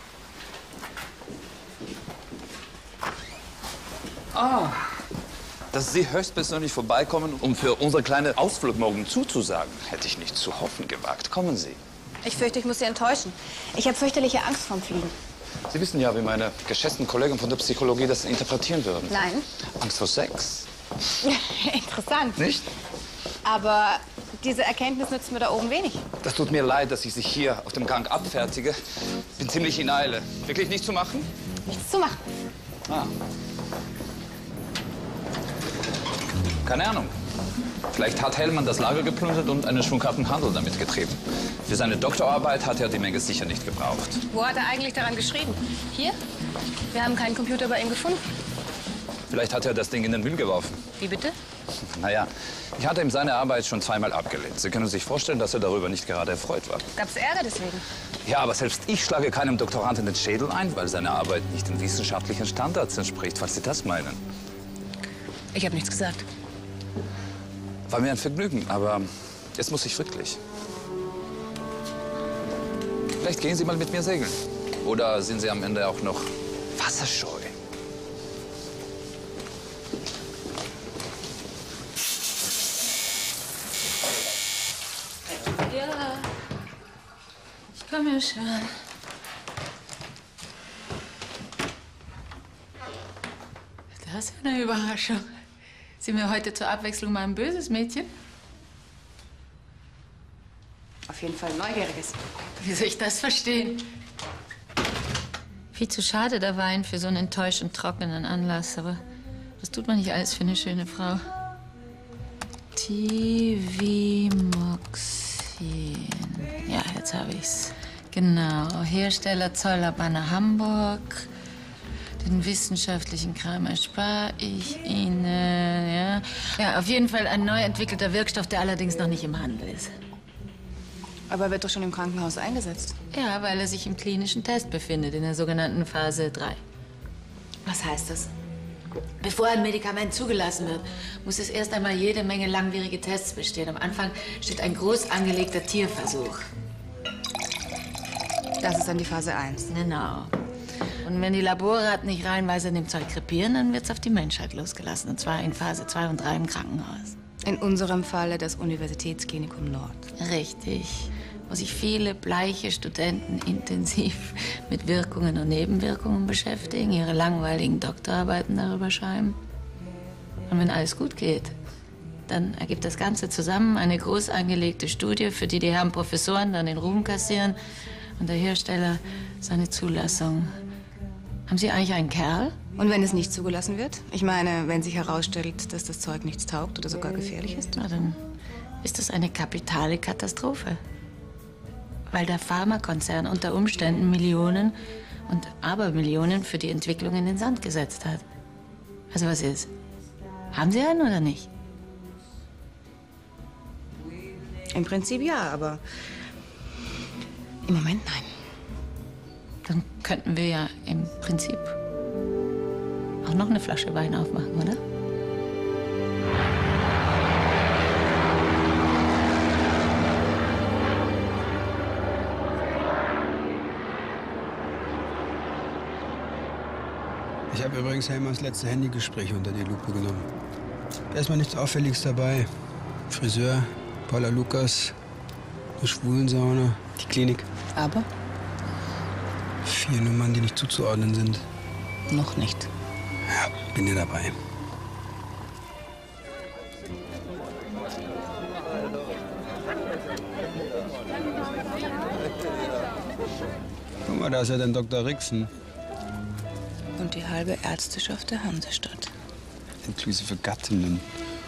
Ah, dass Sie höchstpersönlich vorbeikommen, um für unsere kleine Ausflug morgen zuzusagen, hätte ich nicht zu hoffen gewagt. Kommen Sie. Ich fürchte, ich muss Sie enttäuschen. Ich habe fürchterliche Angst vorm Fliegen. Sie wissen ja, wie meine geschätzten Kollegen von der Psychologie das interpretieren würden. Nein. Angst vor Sex. Interessant. Nicht? Aber diese Erkenntnis nützt mir da oben wenig. Das tut mir leid, dass ich sich hier auf dem Gang abfertige. Bin ziemlich in Eile. Wirklich nichts zu machen? Nichts zu machen. Ah. Keine Ahnung. Vielleicht hat Hellmann das Lager geplündert und einen schwungharten Handel damit getrieben. Für seine Doktorarbeit hat er die Menge sicher nicht gebraucht. Wo hat er eigentlich daran geschrieben? Hier? Wir haben keinen Computer bei ihm gefunden. Vielleicht hat er das Ding in den Müll geworfen. Wie bitte? Naja, ich hatte ihm seine Arbeit schon zweimal abgelehnt. Sie können sich vorstellen, dass er darüber nicht gerade erfreut war. Gab's Ärger deswegen? Ja, aber selbst ich schlage keinem Doktoranden den Schädel ein, weil seine Arbeit nicht den wissenschaftlichen Standards entspricht, falls Sie das meinen. Ich habe nichts gesagt. War mir ein Vergnügen, aber jetzt muss ich wirklich. Vielleicht gehen Sie mal mit mir segeln. Oder sind Sie am Ende auch noch wasserscheu? Ja, ich komme ja schon. Das ist eine Überraschung. Sind wir heute zur Abwechslung mal ein böses Mädchen? Auf jeden Fall ein neugieriges. Wie soll ich das verstehen? Viel zu schade der Wein für so einen enttäuschend trockenen Anlass, aber das tut man nicht alles für eine schöne Frau. Tivimoxin. Ja, jetzt habe ich's. Genau. Hersteller Zollabana Hamburg. Den wissenschaftlichen Kram erspare ich Ihnen. Ja. Ja, auf jeden Fall ein neu entwickelter Wirkstoff, der allerdings noch nicht im Handel ist. Aber er wird doch schon im Krankenhaus eingesetzt. Ja, weil er sich im klinischen Test befindet, in der sogenannten Phase 3. Was heißt das? Bevor ein Medikament zugelassen wird, muss es erst einmal jede Menge langwierige Tests bestehen. Am Anfang steht ein groß angelegter Tierversuch. Das ist dann die Phase 1. Genau. Und wenn die Laborratten nicht reihenweise an dem Zeug krepieren, dann wird es auf die Menschheit losgelassen. Und zwar in Phase 2 und 3 im Krankenhaus. In unserem Falle das Universitätsklinikum Nord. Richtig. Wo sich viele bleiche Studenten intensiv mit Wirkungen und Nebenwirkungen beschäftigen, ihre langweiligen Doktorarbeiten darüber schreiben. Und wenn alles gut geht, dann ergibt das Ganze zusammen eine groß angelegte Studie, für die Herren Professoren dann den Ruhm kassieren und der Hersteller seine Zulassung. Haben Sie eigentlich einen Kerl? Und wenn es nicht zugelassen wird? Ich meine, wenn sich herausstellt, dass das Zeug nichts taugt oder sogar gefährlich ist? Na, dann ist das eine kapitale Katastrophe. Weil der Pharmakonzern unter Umständen Millionen und Abermillionen für die Entwicklung in den Sand gesetzt hat. Also was ist? Haben Sie einen oder nicht? Im Prinzip ja, aber im Moment nein. Dann könnten wir ja im Prinzip auch noch eine Flasche Wein aufmachen, oder? Ich habe übrigens Hellmanns letzte Handygespräche unter die Lupe genommen. Da ist mal nichts Auffälliges dabei. Friseur, Paula Lukas, eine Schwulensauna, die Klinik. Aber? 4 Nummern, die nicht zuzuordnen sind. Noch nicht. Ja, bin ja dabei. Guck mal, da ist ja dann Dr. Rixen. Und die halbe Ärzteschaft der Hansestadt. Inklusive Gattinnen.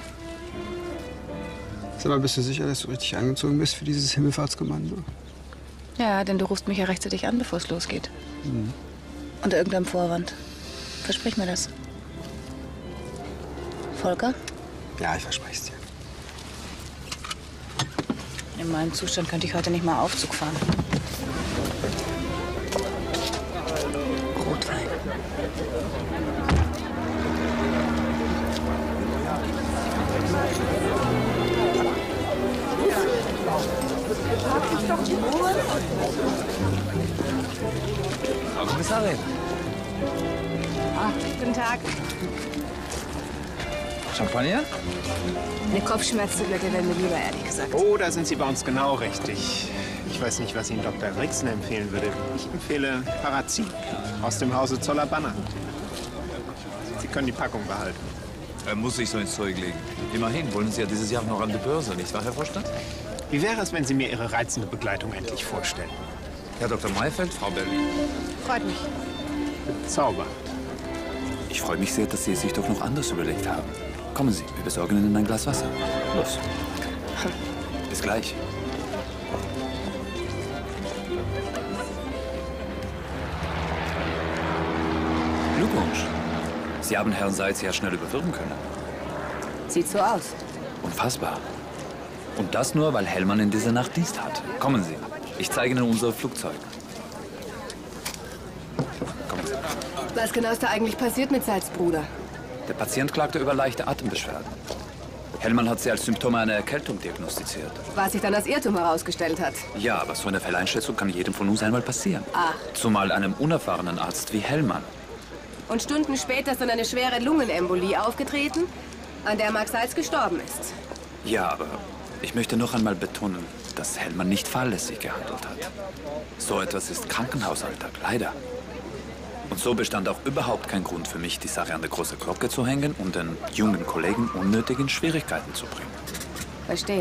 Sag mal, bist du sicher, dass du richtig angezogen bist für dieses Himmelfahrtskommando? Ja, denn du rufst mich ja rechtzeitig an, bevor es losgeht. Mhm. Unter irgendeinem Vorwand. Versprich mir das. Volker? Ja, ich verspreche es dir. In meinem Zustand könnte ich heute nicht mal Aufzug fahren. Rotwein. Frau Kommissarin. Guten Tag. Champagner? Eine Kopfschmerztablette wäre mir lieber, ehrlich gesagt. Oh, da sind Sie bei uns genau richtig. Ich weiß nicht, was Ihnen Dr. Rixen empfehlen würde. Ich empfehle Parazin aus dem Hause Zoller-Banner. Sie können die Packung behalten. Er muss sich so ins Zeug legen. Immerhin wollen Sie ja dieses Jahr noch an die Börse, nicht wahr, Herr Vorstand? Wie wäre es, wenn Sie mir Ihre reizende Begleitung endlich vorstellen? Herr Dr. Mayfeld, Frau Berlin. Freut mich. Zauberhaft. Ich freue mich sehr, dass Sie es sich doch noch anders überlegt haben. Kommen Sie, wir besorgen Ihnen ein Glas Wasser. Los. Bis gleich. Glückwunsch. Sie haben Herrn Seitz ja schnell überführen können. Sieht so aus. Unfassbar. Und das nur, weil Hellmann in dieser Nacht Dienst hat. Kommen Sie, ich zeige Ihnen unser Flugzeug. Kommen Sie. Was genau ist da eigentlich passiert mit Seitz Bruder? Der Patient klagte über leichte Atembeschwerden. Hellmann hat sie als Symptome einer Erkältung diagnostiziert. Was sich dann als Irrtum herausgestellt hat. Ja, aber so eine Fehleinschätzung kann jedem von uns einmal passieren. Ach. Zumal einem unerfahrenen Arzt wie Hellmann. Und Stunden später ist dann eine schwere Lungenembolie aufgetreten, an der Max Seitz gestorben ist. Ja, aber ich möchte noch einmal betonen, dass Hellmann nicht fahrlässig gehandelt hat. So etwas ist Krankenhausalltag, leider. Und so bestand auch überhaupt kein Grund für mich, die Sache an der großen Glocke zu hängen und den jungen Kollegen unnötig in Schwierigkeiten zu bringen. Verstehe.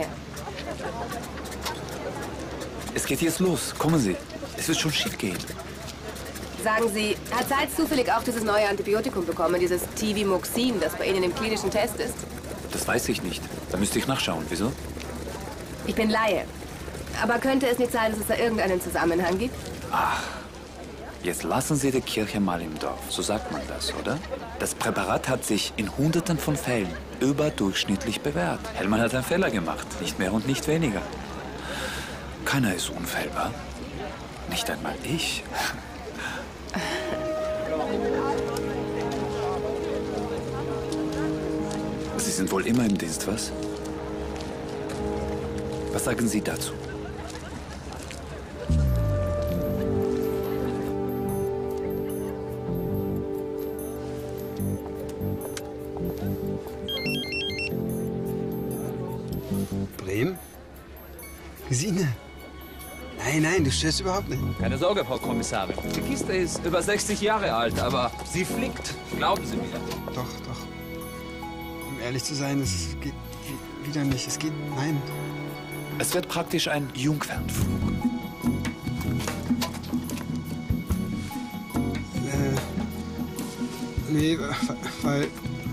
Es geht jetzt los. Kommen Sie. Es wird schon schief gehen. Sagen Sie, hat Seitz zufällig auch dieses neue Antibiotikum bekommen, dieses Tivimoxin, das bei Ihnen im klinischen Test ist? Das weiß ich nicht. Da müsste ich nachschauen. Wieso? Ich bin Laie. Aber könnte es nicht sein, dass es da irgendeinen Zusammenhang gibt? Ach, jetzt lassen Sie die Kirche mal im Dorf. So sagt man das, oder? Das Präparat hat sich in Hunderten von Fällen überdurchschnittlich bewährt. Hellmann hat einen Fehler gemacht. Nicht mehr und nicht weniger. Keiner ist unfehlbar. Nicht einmal ich. Sie sind wohl immer im Dienst, was? Was sagen Sie dazu? Bremen? Gesine? Nein, nein, du störst überhaupt nicht. Keine Sorge, Frau Kommissarin. Die Kiste ist über 60 Jahre alt, aber sie fliegt. Glauben Sie mir. Doch, doch. Um ehrlich zu sein, es geht wieder nicht. Es geht, nein. Es wird praktisch ein Jungfernflug. Nee, weil...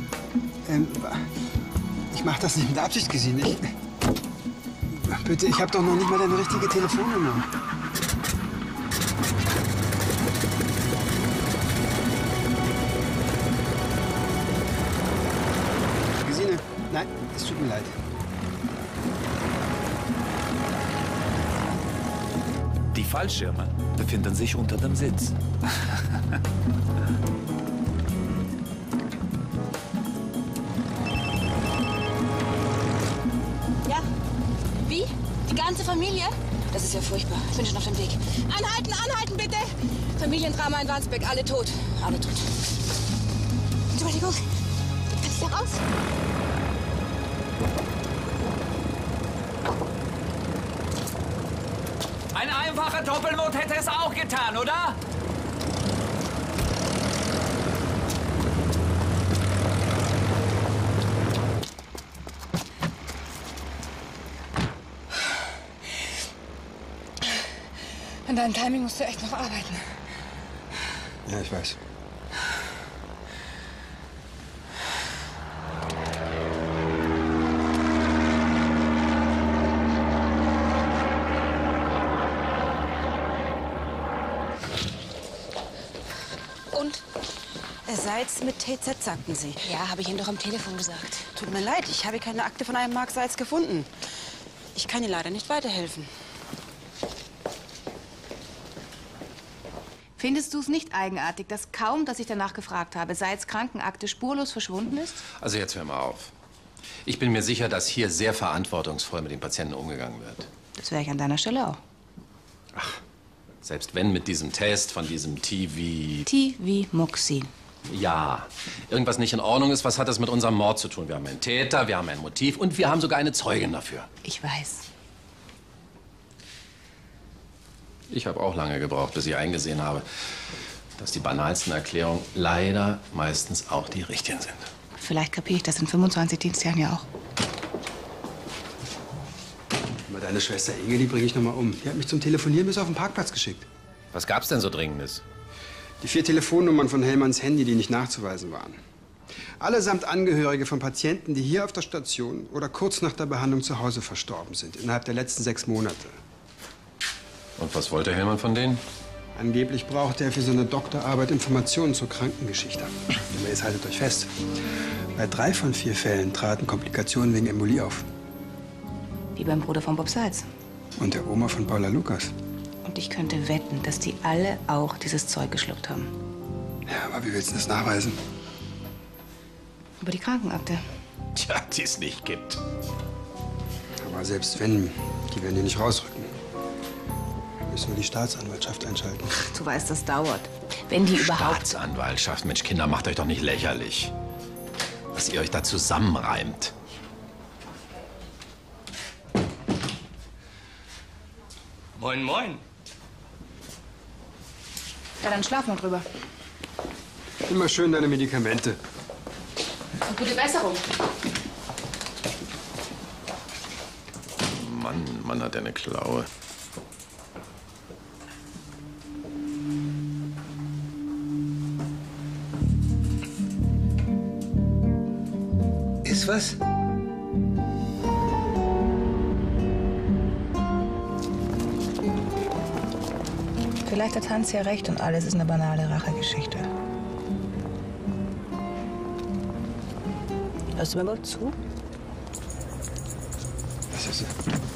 ich mach das nicht mit Absicht, Gesine. Bitte, ich habe doch noch nicht mal deine richtige Telefonnummer. Gesine, nein, es tut mir leid. Die Fallschirme befinden sich unter dem Sitz. Ja? Wie? Die ganze Familie? Das ist ja furchtbar. Ich bin schon auf dem Weg. Anhalten, anhalten, bitte! Familiendrama in Wandsbek, alle tot. Alle tot. Entschuldigung. Kannst du da raus? Ein einfacher Doppelmord hätte es auch getan, oder? An deinem Timing musst du echt noch arbeiten. Ja, ich weiß. Und? Seitz mit TZ, sagten Sie. Ja, habe ich Ihnen doch am Telefon gesagt. Tut mir leid, ich habe keine Akte von einem Mark Seitz gefunden. Ich kann Ihnen leider nicht weiterhelfen. Findest du es nicht eigenartig, dass kaum, dass ich danach gefragt habe, Seitz Krankenakte spurlos verschwunden ist? Also jetzt hör mal auf. Ich bin mir sicher, dass hier sehr verantwortungsvoll mit den Patienten umgegangen wird. Das wäre ich an deiner Stelle auch. Selbst wenn mit diesem Test von diesem Tivimuxin. Ja, irgendwas nicht in Ordnung ist, was hat das mit unserem Mord zu tun? Wir haben einen Täter, wir haben ein Motiv und wir haben sogar eine Zeugin dafür. Ich weiß. Ich habe auch lange gebraucht, bis ich eingesehen habe, dass die banalsten Erklärungen leider meistens auch die richtigen sind. Vielleicht kapiere ich das in 25 Dienstjahren ja auch. Aber deine Schwester Inge, die bringe ich noch mal um. Die hat mich zum Telefonieren bis auf den Parkplatz geschickt. Was gab's denn so Dringendes? Die 4 Telefonnummern von Hellmanns Handy, die nicht nachzuweisen waren. Allesamt Angehörige von Patienten, die hier auf der Station oder kurz nach der Behandlung zu Hause verstorben sind, innerhalb der letzten 6 Monate. Und was wollte Hellmann von denen? Angeblich brauchte er für seine Doktorarbeit Informationen zur Krankengeschichte. Aber jetzt haltet euch fest. Bei 3 von 4 Fällen traten Komplikationen wegen Embolie auf. Wie beim Bruder von Bob Seitz. Und der Oma von Paula Lukas. Und ich könnte wetten, dass die alle auch dieses Zeug geschluckt haben. Ja, aber wie willst du das nachweisen? Über die Krankenakte. Tja, die es nicht gibt. Aber selbst wenn, die werden die nicht rausrücken. Müssen wir die Staatsanwaltschaft einschalten. Du weißt, das dauert. Wenn die überhaupt... Staatsanwaltschaft, Mensch, Kinder, macht euch doch nicht lächerlich. Was ihr euch da zusammenreimt. Moin, moin. Ja, dann schlaf mal drüber. Immer schön deine Medikamente. Und gute Besserung. Mann hat eine Klaue. Ist was? Vielleicht hat Hans ja recht und alles ist eine banale Rachegeschichte. Hörst du mir überhaupt zu? Was ist es?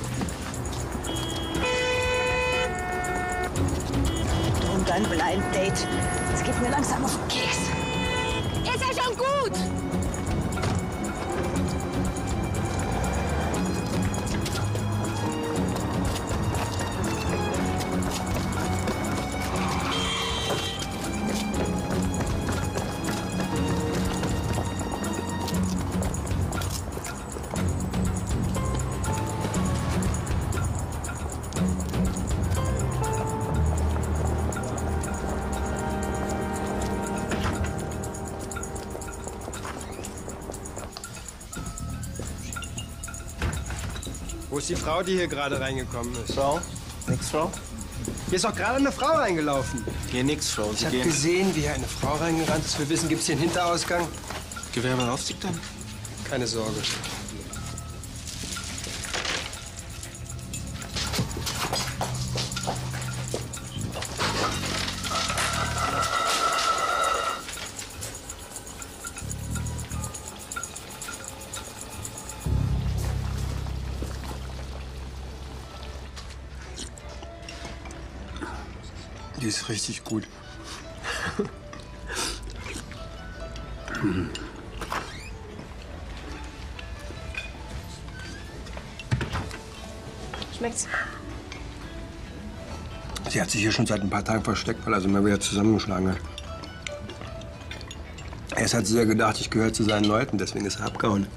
Du und dein Blind Date. Es geht mir langsam auf den Keks. Ist ja schon gut! Wo ist die Frau, die hier gerade reingekommen ist? Frau? Nix, Frau? Hier ist doch gerade eine Frau reingelaufen. Hier nix, Frau. Ich habe gesehen, wie hier eine Frau reingerannt ist. Wir wissen, gibt es hier einen Hinterausgang? Gewerbeaufsicht dann? Keine Sorge. Die ist richtig gut. Schmeckt's? Sie hat sich hier schon seit ein paar Tagen versteckt, weil er sie mal wieder zusammengeschlagen hat. Erst hat sie ja gedacht, ich gehöre zu seinen Leuten, deswegen ist er abgehauen.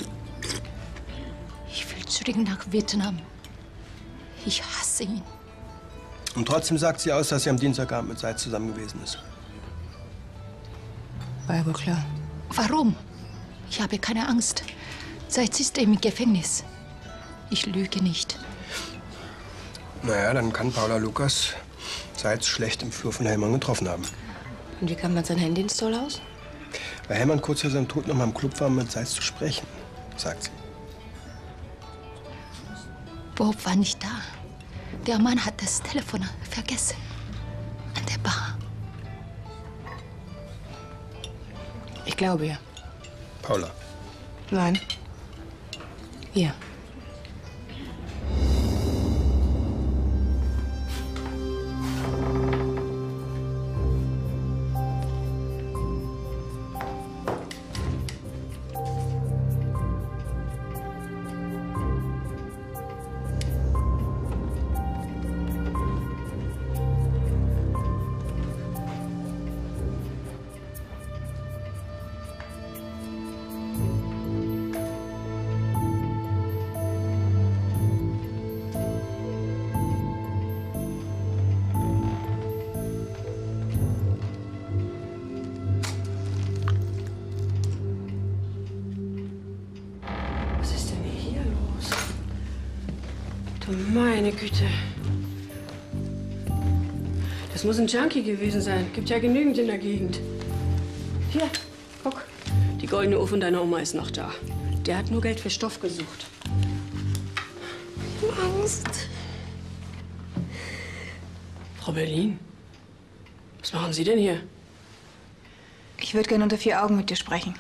Ich will zurück nach Vietnam. Ich hasse ihn. Und trotzdem sagt sie aus, dass sie am Dienstagabend mit Seitz zusammen gewesen ist. War ja wohl klar. Warum? Ich habe keine Angst. Seitz ist im Gefängnis. Ich lüge nicht. Naja, dann kann Paula Lukas Seitz schlecht im Flur von Hellmann getroffen haben. Und wie kam man sein Handy ins Zollhaus? Weil Hellmann kurz vor seinem Tod noch mal im Club war, um mit Seitz zu sprechen, sagt sie. Bob war nicht da. Der Mann hat das Telefon vergessen. An der Bar. Ich glaube ihr. Paula. Nein. Ihr. Meine Güte. Das muss ein Junkie gewesen sein. Gibt ja genügend in der Gegend. Hier, guck. Die goldene Uhr von deiner Oma ist noch da. Der hat nur Geld für Stoff gesucht. Angst. Frau Berlin, was machen Sie denn hier? Ich würde gerne unter 4 Augen mit dir sprechen.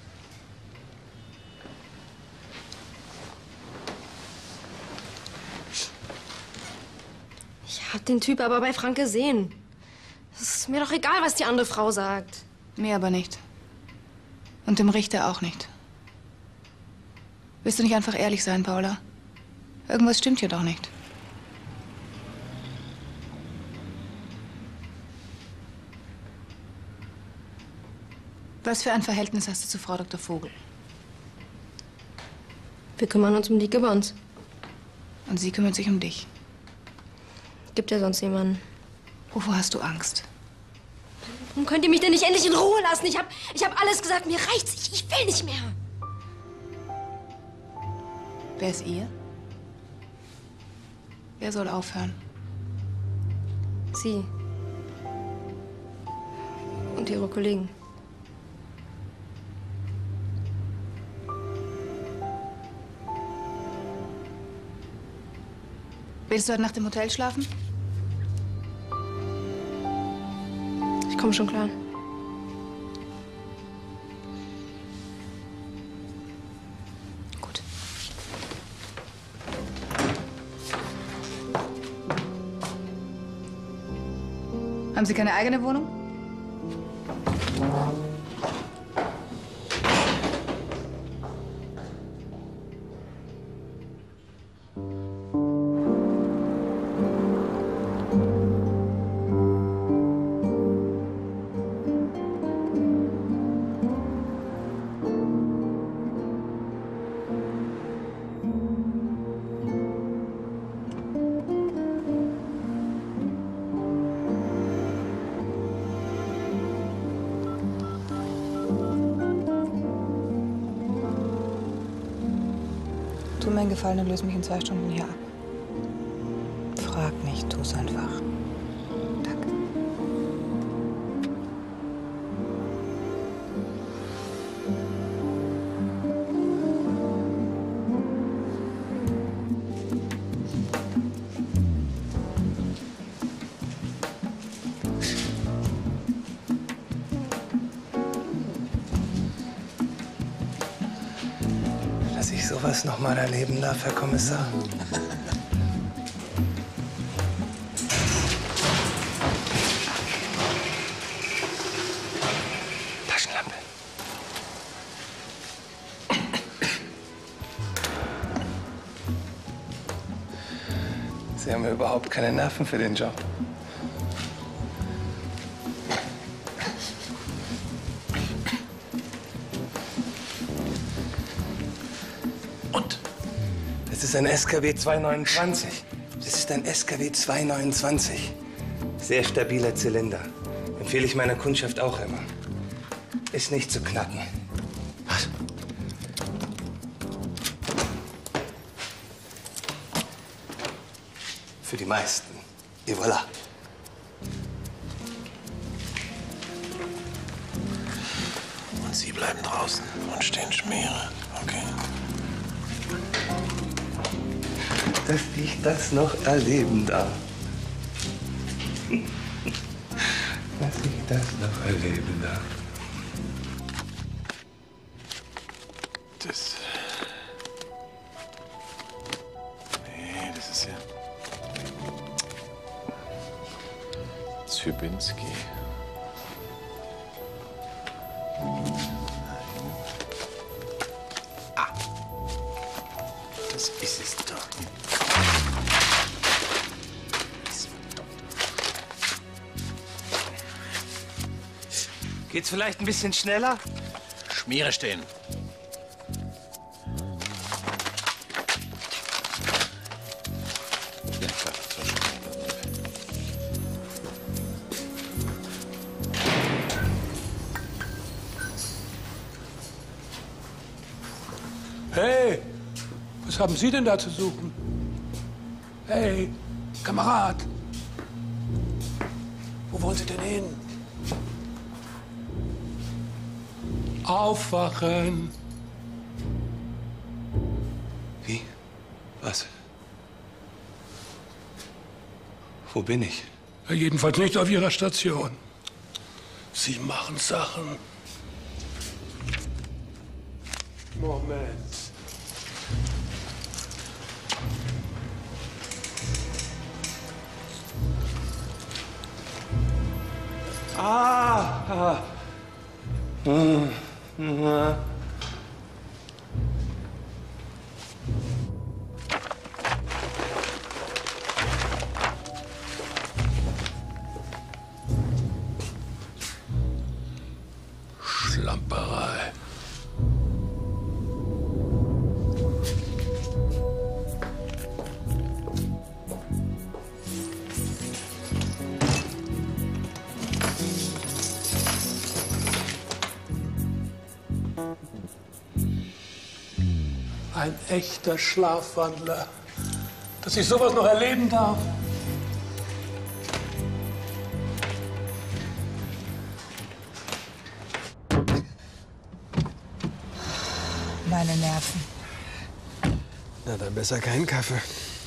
Ich hab den Typ aber bei Frank gesehen. Es ist mir doch egal, was die andere Frau sagt. Mir aber nicht. Und dem Richter auch nicht. Willst du nicht einfach ehrlich sein, Paula? Irgendwas stimmt hier doch nicht. Was für ein Verhältnis hast du zu Frau Dr. Vogel? Wir kümmern uns um die Gibbons. Und sie kümmert sich um dich. Gibt ja sonst niemanden. Wovor hast du Angst? Warum könnt ihr mich denn nicht endlich in Ruhe lassen? Ich hab alles gesagt, mir reicht's. Ich will nicht mehr. Wer ist ihr? Wer soll aufhören? Sie. Und ihre Kollegen. Willst du heute Nacht im Hotel schlafen? Ich komme schon klar. Gut. Haben Sie keine eigene Wohnung? Tu mir einen Gefallen und löse mich in 2 Stunden hier ab. Frag nicht, tu's einfach. Danke. Dass ich sowas noch mal erleben darf, Herr Kommissar. Taschenlampe. Sie haben ja überhaupt keine Nerven für den Job. Das ist ein SKW 229. Das ist ein SKW 229. Sehr stabiler Zylinder. Empfehle ich meiner Kundschaft auch immer. Ist nicht zu knacken. Was? Für die meisten. Et voilà. bleiben draußen und stehen Schmiere, okay? Dass ich das noch erleben darf. Dass ich das noch erleben darf. Das... Nee, das ist ja... Zybinski. Ah. Das ist es doch. Geht's vielleicht ein bisschen schneller? Schmiere stehen. Ja, klar, so schnell. Hey, was haben Sie denn da zu suchen? Hey, Kamerad. Wo wollen Sie denn hin? Aufwachen. Wie? Was? Wo bin ich? Ja, jedenfalls nicht auf Ihrer Station. Sie machen Sachen. Moment. Ah! Schlamperei. Ein echter Schlafwandler. Dass ich sowas noch erleben darf. Meine Nerven. Na, dann besser keinen Kaffee.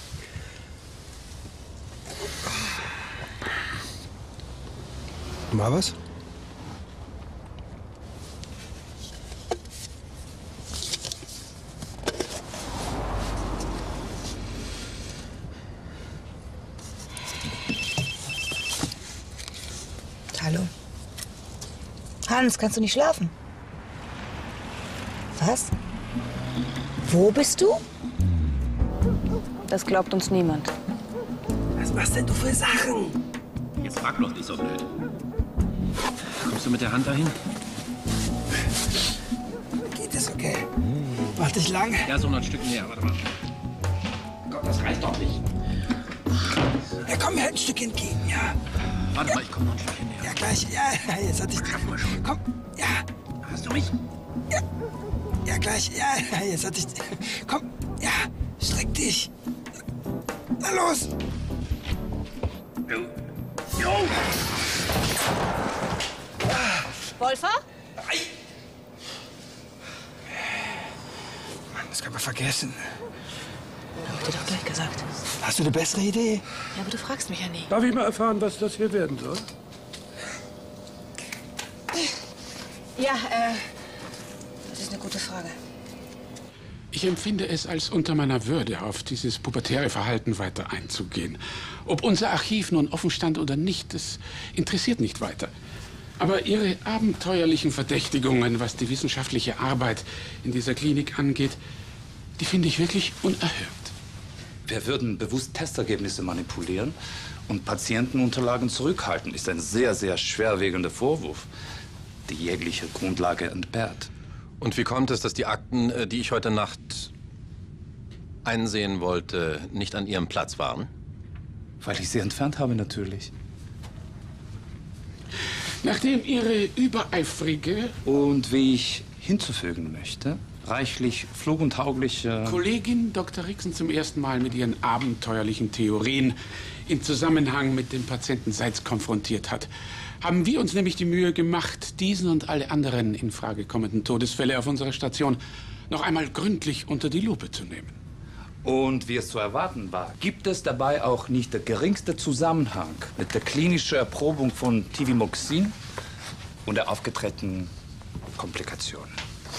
Mal was? Hallo? Hans, kannst du nicht schlafen? Was? Wo bist du? Das glaubt uns niemand. Was machst denn du für Sachen? Jetzt frag doch nicht so blöd. Kommst du mit der Hand dahin? Geht es okay? Warte ich lang? Ja, so noch ein Stück näher. Warte mal. Gott, das reicht doch nicht. Ja, komm mir halt ein Stück entgegen, ja. Warte mal, ich komm noch ein Stückchen näher. Ja, gleich. Ja, jetzt hatte ich... Schaffen wir schon. Komm, ja. Hast du mich? Ja. Ja, gleich. Ja, jetzt hatte ich... Komm, ja, streck dich. Na los. Wolfer? Mann, das kann man vergessen. Hab ich dir doch gleich gesagt. Hast du eine bessere Idee? Ja, aber du fragst mich ja nie. Darf ich mal erfahren, was das hier werden soll? Ja, das ist eine gute Frage. Ich empfinde es als unter meiner Würde, auf dieses pubertäre Verhalten weiter einzugehen. Ob unser Archiv nun offen stand oder nicht, das interessiert nicht weiter. Aber Ihre abenteuerlichen Verdächtigungen, was die wissenschaftliche Arbeit in dieser Klinik angeht, die finde ich wirklich unerhört. Wir würden bewusst Testergebnisse manipulieren und Patientenunterlagen zurückhalten, ist ein sehr, sehr schwerwiegender Vorwurf, die jegliche Grundlage entbehrt. Und wie kommt es, dass die Akten, die ich heute Nacht einsehen wollte, nicht an ihrem Platz waren? Weil ich sie entfernt habe, natürlich. Nachdem Ihre übereifrige... Und wie ich hinzufügen möchte, reichlich flug- und taugliche... Kollegin Dr. Rixen zum ersten Mal mit ihren abenteuerlichen Theorien im Zusammenhang mit dem Patienten Seitz konfrontiert hat, haben wir uns nämlich die Mühe gemacht, diesen und alle anderen in Frage kommenden Todesfälle auf unserer Station noch einmal gründlich unter die Lupe zu nehmen. Und wie es zu erwarten war, gibt es dabei auch nicht der geringste Zusammenhang mit der klinischen Erprobung von Tivimoxin und der aufgetretenen Komplikationen.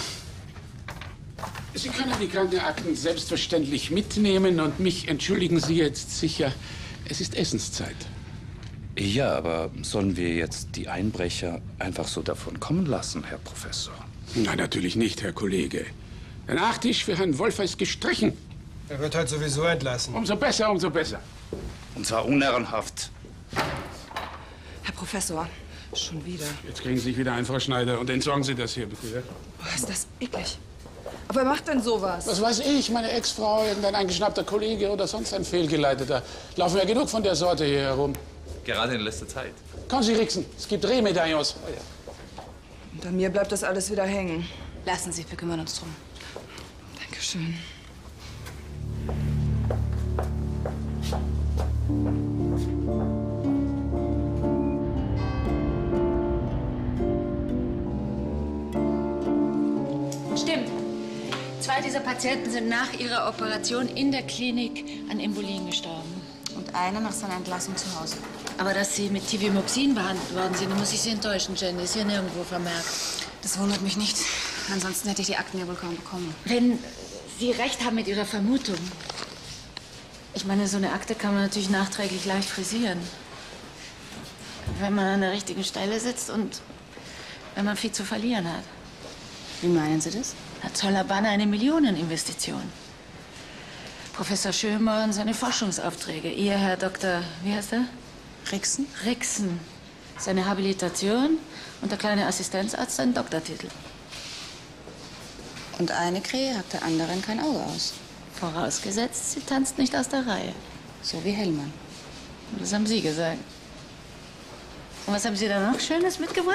Sie können die Krankenakten selbstverständlich mitnehmen und mich entschuldigen Sie jetzt sicher, es ist Essenszeit. Ja, aber sollen wir jetzt die Einbrecher einfach so davon kommen lassen, Herr Professor? Nein, natürlich nicht, Herr Kollege. Der Nachtisch für Herrn Wolfer ist gestrichen. Er wird heute sowieso entlassen. Umso besser, umso besser. Und zwar unehrenhaft. Herr Professor, schon wieder. Jetzt kriegen Sie sich wieder ein, Frau Schneider, und entsorgen Sie das hier, bitte. Oh, ist das eklig. Aber wer macht denn sowas? Was weiß ich, meine Ex-Frau, irgendein eingeschnappter Kollege oder sonst ein Fehlgeleiteter. Laufen ja genug von der Sorte hier herum. Gerade in letzter Zeit. Kommen Sie, Rixen, es gibt Drehmedaillons. Und an mir bleibt das alles wieder hängen. Lassen Sie, wir kümmern uns drum. Dankeschön. Stimmt. 2 dieser Patienten sind nach ihrer Operation in der Klinik an Embolien gestorben. Und einer nach seiner Entlassung zu Hause. Aber dass sie mit Tivimoxin behandelt worden sind, muss ich Sie enttäuschen, Jenny. Ist hier nirgendwo vermerkt. Das wundert mich nicht. Ansonsten hätte ich die Akten ja wohl kaum bekommen. Wenn Sie recht haben mit Ihrer Vermutung. Ich meine, so eine Akte kann man natürlich nachträglich leicht frisieren. Wenn man an der richtigen Stelle sitzt und wenn man viel zu verlieren hat. Wie meinen Sie das? Herr Zoller-Banner eine Millioneninvestition. Professor Schömer seine Forschungsaufträge. Ihr, Herr Dr. Wie heißt er? Rixen? Rixen. Seine Habilitation und der kleine Assistenzarzt seinen Doktortitel. Und eine Krähe hat der anderen kein Auge aus. Vorausgesetzt, sie tanzt nicht aus der Reihe. So wie Hellmann. Das haben Sie gesagt. Und was haben Sie da noch Schönes mitgebracht?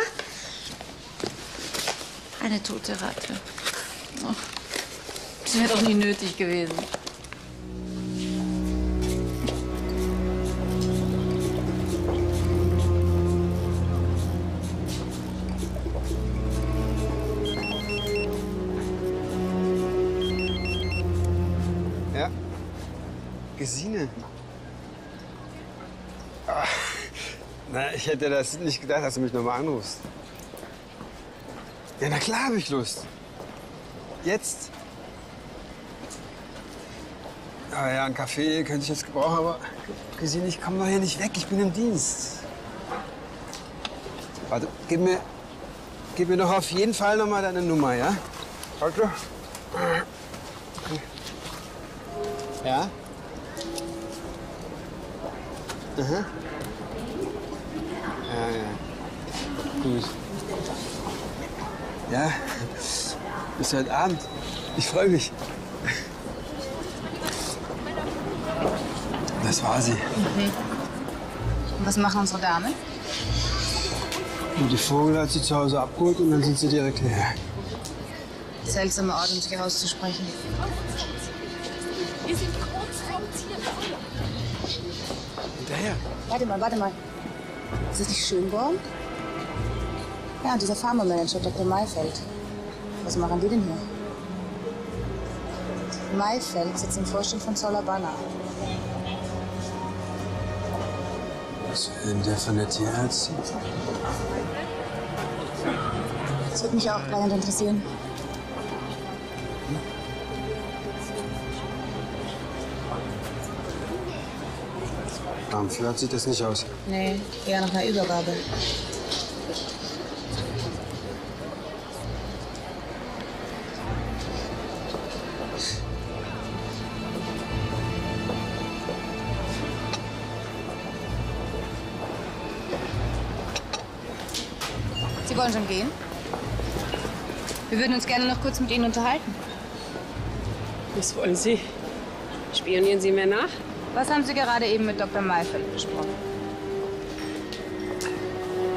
Eine tote Ratte. Oh, das wäre doch nie nötig gewesen. Ja? Gesine. Ach, na, ich hätte das nicht gedacht, dass du mich noch mal anrufst. Ja, na klar habe ich Lust. Jetzt? Aber ja, einen Kaffee könnte ich jetzt gebrauchen, aber Gesine, ich komme doch hier nicht weg. Ich bin im Dienst. Warte, gib mir doch auf jeden Fall noch mal deine Nummer, ja? Warte. Ja? Aha. Ja, ja. Gut. Ja, bis heute Abend. Ich freue mich. Das war sie. Mhm. Und was machen unsere Damen? Und die Vogel hat sie zu Hause abgeholt und dann sind sie direkt hierher. Seltsame Art, um sich auszusprechen. Wir sind kurz vom Ziel. Hinterher. Warte mal. Ist das nicht Schönborn? Ja, dieser Pharma-Manager, Dr. Maifeld. Was machen die denn hier? Maifeld sitzt im Vorstand von Zoller-Banner. Was will denn der von der Tierärztin? Das würde mich auch brennend interessieren. Am Flirt sieht das nicht aus. Nee, eher nach einer Übergabe. Sie wollen schon gehen? Wir würden uns gerne noch kurz mit Ihnen unterhalten. Was wollen Sie? Spionieren Sie mir nach? Was haben Sie gerade eben mit Dr. Maifeld besprochen?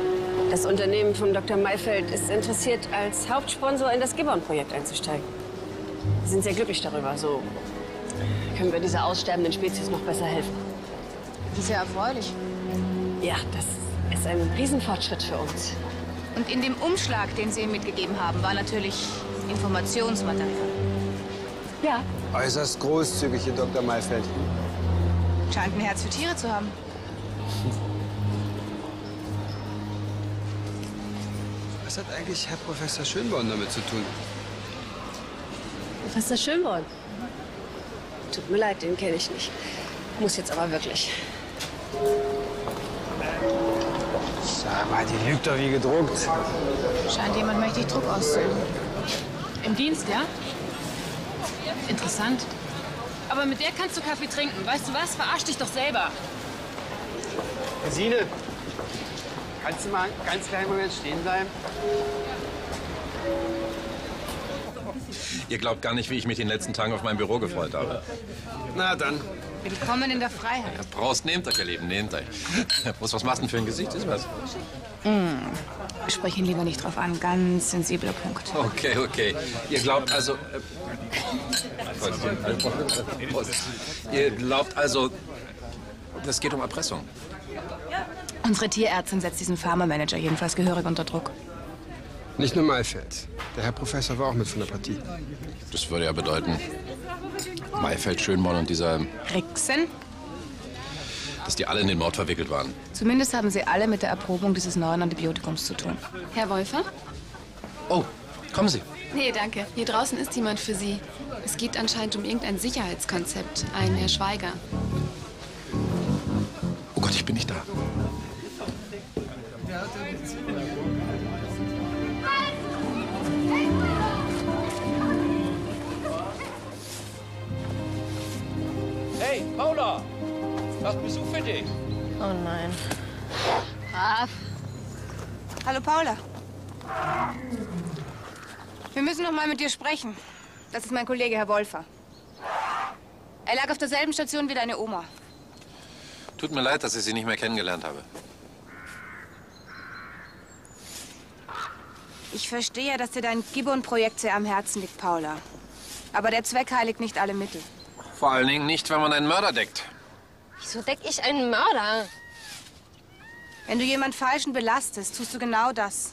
Das Unternehmen von Dr. Maifeld ist interessiert, als Hauptsponsor in das Gibbon-Projekt einzusteigen. Wir sind sehr glücklich darüber. So können wir dieser aussterbenden Spezies noch besser helfen. Das ist ja erfreulich. Ja, das ist ein Riesenfortschritt für uns. Und in dem Umschlag, den Sie ihm mitgegeben haben, war natürlich Informationsmaterial. Ja. Äußerst großzügig, Ihr Dr. Maifeld. Scheint ein Herz für Tiere zu haben. Was hat eigentlich Herr Professor Schönborn damit zu tun? Professor Schönborn? Tut mir leid, den kenne ich nicht. Muss jetzt aber wirklich. Sag mal, die lügt doch wie gedruckt. Scheint jemand mächtig Druck auszuüben. Im Dienst, ja? Interessant. Aber mit der kannst du Kaffee trinken. Weißt du was? Verarsch dich doch selber. Gesine, kannst du mal einen ganz kleinen Moment stehen bleiben? Ihr glaubt gar nicht, wie ich mich in den letzten Tagen auf mein Büro gefreut habe. Na dann. Willkommen in der Freiheit. Ja, Prost, nehmt euch, ihr Lieben, nehmt euch. Prost, was machst du denn für ein Gesicht? Ist was? Sprich ihn lieber nicht drauf an. Ganz sensibler Punkt. Okay, okay. Ihr glaubt also... Prost. Ihr glaubt also, das geht um Erpressung? Unsere Tierärztin setzt diesen Pharma-Manager jedenfalls gehörig unter Druck. Nicht nur Maifeld. Der Herr Professor war auch mit von der Partie. Das würde ja bedeuten, Maifeld, Schönborn und dieser... Rixen? Dass die alle in den Mord verwickelt waren. Zumindest haben sie alle mit der Erprobung dieses neuen Antibiotikums zu tun. Herr Wolfer? Oh, kommen Sie. Nee, danke. Hier draußen ist jemand für Sie. Es geht anscheinend um irgendein Sicherheitskonzept. Ein Herr Schweiger. Oh Gott, ich bin nicht da. Hey, Paula! Was Besuch für dich? Oh nein. Brav. Hallo, Paula. Wir müssen noch mal mit dir sprechen. Das ist mein Kollege, Herr Wolfer. Er lag auf derselben Station wie deine Oma. Tut mir leid, dass ich Sie nicht mehr kennengelernt habe. Ich verstehe ja, dass dir dein Gibbon-Projekt sehr am Herzen liegt, Paula. Aber der Zweck heiligt nicht alle Mittel. Vor allen Dingen nicht, wenn man einen Mörder deckt. Wieso deck ich einen Mörder? Wenn du jemand Falschen belastest, tust du genau das.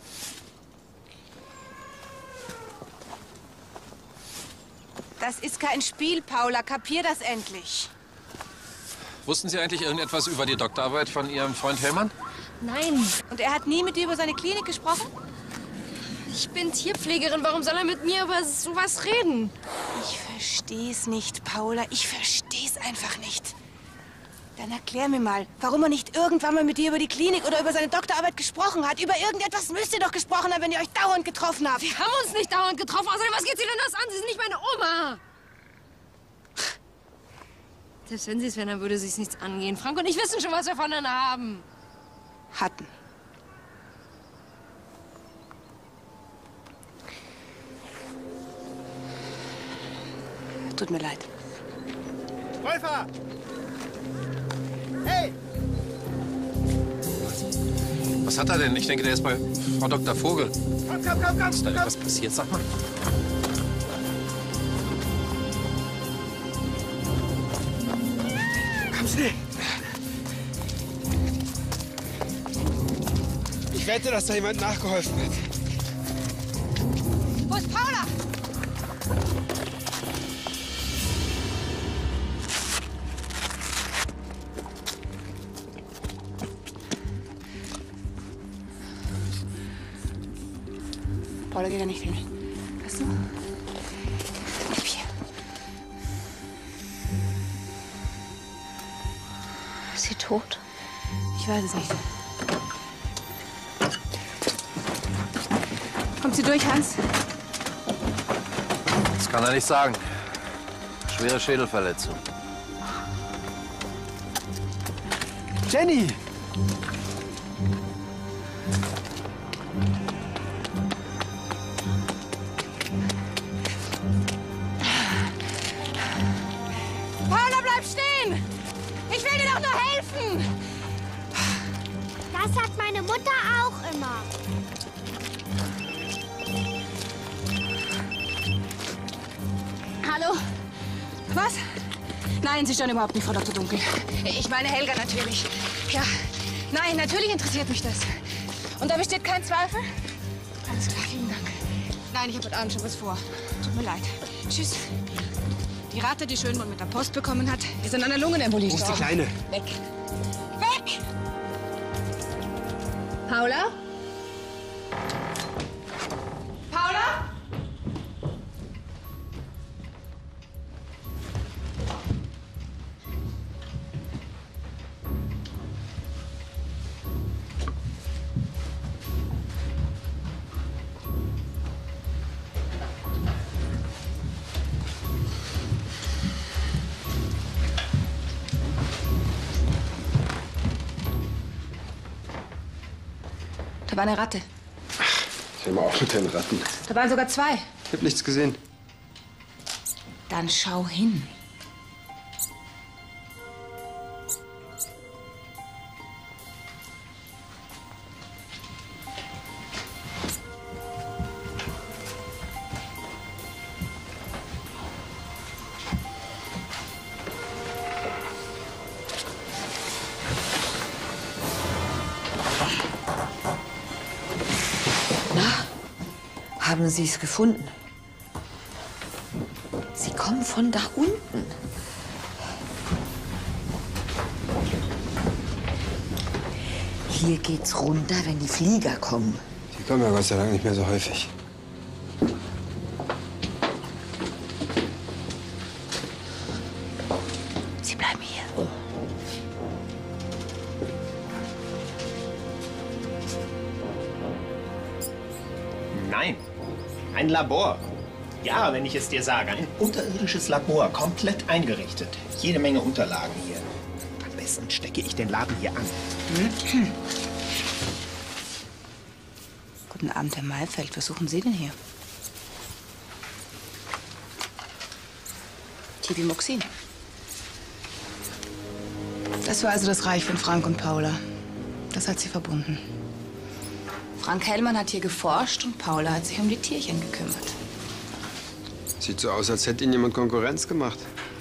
Das ist kein Spiel, Paula. Kapier das endlich. Wussten Sie eigentlich irgendetwas über die Doktorarbeit von Ihrem Freund Hellmann? Nein. Und er hat nie mit dir über seine Klinik gesprochen? Ich bin Tierpflegerin. Warum soll er mit mir über sowas reden? Ich versteh's nicht, Paula. Ich versteh's einfach nicht. Dann erklär mir mal, warum er nicht irgendwann mal mit dir über die Klinik oder über seine Doktorarbeit gesprochen hat. Über irgendetwas müsst ihr doch gesprochen haben, wenn ihr euch dauernd getroffen habt. Wir haben uns nicht dauernd getroffen. Außerdem, was geht Sie denn das an? Sie sind nicht meine Oma. Selbst wenn Sie es wären, dann würde Sie es nichts angehen. Frank und ich wissen schon, was wir voneinander haben. Hatten. Tut mir leid. Wolfer! Hey! Was hat er denn? Ich denke, der ist bei Frau Dr. Vogel. Komm! Ist da etwas passiert? Sag mal. Komm schnell! Ich wette, dass da jemand nachgeholfen hat. Wo ist Paula? Paula geht da nicht hin. Weißt du? Bleib hier. Ist sie tot? Ich weiß es nicht. Kommt sie durch, Hans? Das kann er nicht sagen. Schwere Schädelverletzung. Jenny! Paula, bleib stehen! Ich will dir doch nur helfen! Das sagt meine Mutter auch immer. Was? Nein, Sie stören überhaupt nicht, Frau Dr. Dunkel. Ich meine Helga natürlich. Ja, nein, natürlich interessiert mich das. Und da besteht kein Zweifel? Alles klar, vielen Dank. Nein, ich habe heute Abend schon was vor. Tut mir leid. Tschüss. Die Ratte, die Schönborn mit der Post bekommen hat, ist an einer Lungenembolie Wo ist die gestorben. Kleine? Weg. Weg! Paula? Paula? Da war eine Ratte. Ich höre mal auf mit den Ratten. Da waren sogar zwei. Ich habe nichts gesehen. Dann schau hin. Haben Sie es gefunden? Sie kommen von da unten. Hier geht's runter, wenn die Flieger kommen. Die kommen ja Gott sei Dank nicht mehr so häufig. Sie bleiben hier. Nein, ein Labor. Ja, wenn ich es dir sage. Ein unterirdisches Labor, komplett eingerichtet. Jede Menge Unterlagen hier. Am besten stecke ich den Laden hier an. Guten Abend, Herr Mayfeld. Was suchen Sie denn hier? Tivimoxin. Das war also das Reich von Frank und Paula. Das hat sie verbunden. Frank Hellmann hat hier geforscht und Paula hat sich um die Tierchen gekümmert. Sieht so aus, als hätte Ihnen jemand Konkurrenz gemacht.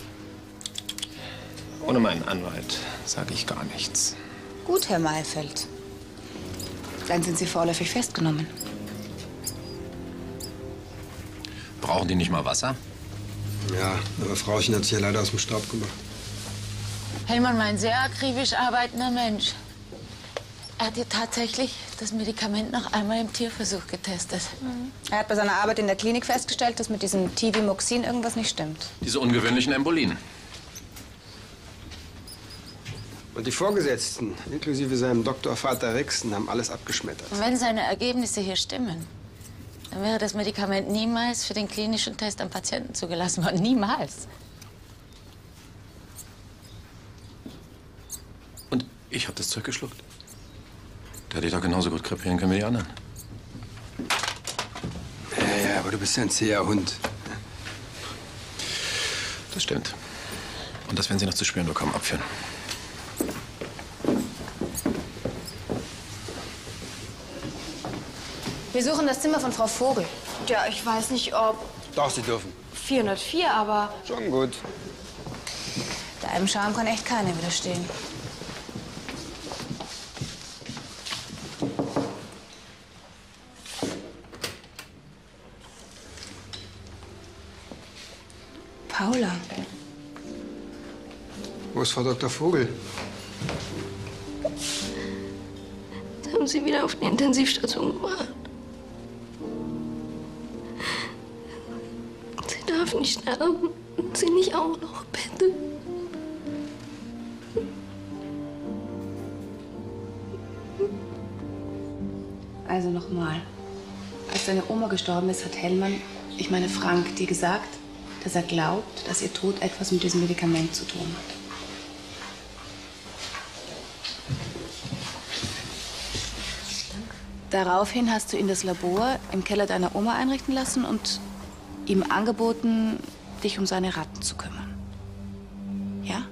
Ohne meinen Anwalt sage ich gar nichts. Gut, Herr Mayfeld. Dann sind Sie vorläufig festgenommen. Brauchen die nicht mal Wasser? Ja, aber Frauchen hat sich ja leider aus dem Staub gemacht. Hellmann war ein sehr akribisch arbeitender Mensch. Er hat hier tatsächlich das Medikament noch einmal im Tierversuch getestet. Er hat bei seiner Arbeit in der Klinik festgestellt, dass mit diesem Tivimoxin irgendwas nicht stimmt. Diese ungewöhnlichen Embolien. Und die Vorgesetzten, inklusive seinem Doktorvater Rixen, haben alles abgeschmettert. Und wenn seine Ergebnisse hier stimmen, dann wäre das Medikament niemals für den klinischen Test am Patienten zugelassen worden. Niemals. Und ich habe das Zeug geschluckt. Der hätte doch genauso gut krepieren können wie die anderen. Ja, aber du bist ja ein zäher Hund. Das stimmt. Und das werden Sie noch zu spüren bekommen, abführen. Wir suchen das Zimmer von Frau Vogel. Ja, ich weiß nicht, ob Doch, Sie dürfen. 404, aber... Schon gut. Deinem Charme kann echt keiner widerstehen. Paula. Wo ist Frau Dr. Vogel? Da haben sie wieder auf die Intensivstation gebracht. Sie darf nicht sterben. Und sie nicht auch noch, bitte. Also nochmal. Als deine Oma gestorben ist, hat Hellmann, ich meine Frank, dir gesagt, dass er glaubt, dass ihr Tod etwas mit diesem Medikament zu tun hat. Daraufhin hast du ihn das Labor im Keller deiner Oma einrichten lassen und ihm angeboten, dich um seine Ratten zu kümmern. Ja?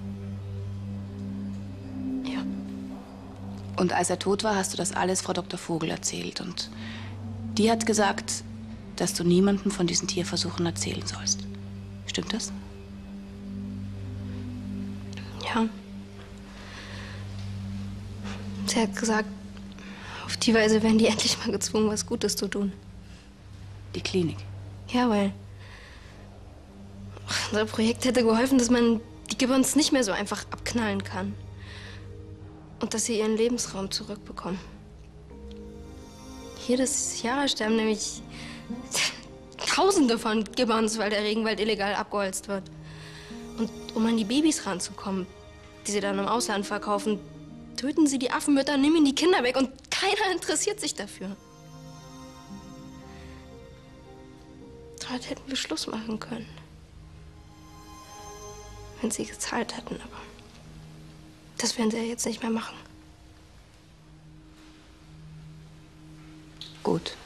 Ja. Und als er tot war, hast du das alles Frau Dr. Vogel erzählt. Und die hat gesagt, dass du niemandem von diesen Tierversuchen erzählen sollst. Stimmt das? Ja. Sie hat gesagt, auf die Weise werden die endlich mal gezwungen, was Gutes zu tun. Die Klinik? Ja, weil unser Projekt hätte geholfen, dass man die Gibbons nicht mehr so einfach abknallen kann. Und dass sie ihren Lebensraum zurückbekommen. Jedes Jahr sterben nämlich Tausende von Gibbons, weil der Regenwald illegal abgeholzt wird. Und um an die Babys ranzukommen, die sie dann im Ausland verkaufen, töten sie die Affenmütter, nehmen ihnen die Kinder weg und keiner interessiert sich dafür. Dort hätten wir Schluss machen können. Wenn sie gezahlt hätten, aber das werden sie ja jetzt nicht mehr machen. Gut.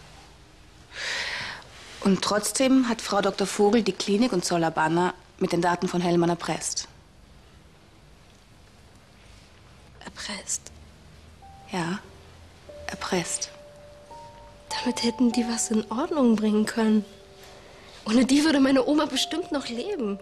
Und trotzdem hat Frau Dr. Vogel die Klinik und Zoller Banner mit den Daten von Hellmann erpresst. Erpresst? Ja, erpresst. Damit hätten die was in Ordnung bringen können. Ohne die würde meine Oma bestimmt noch leben.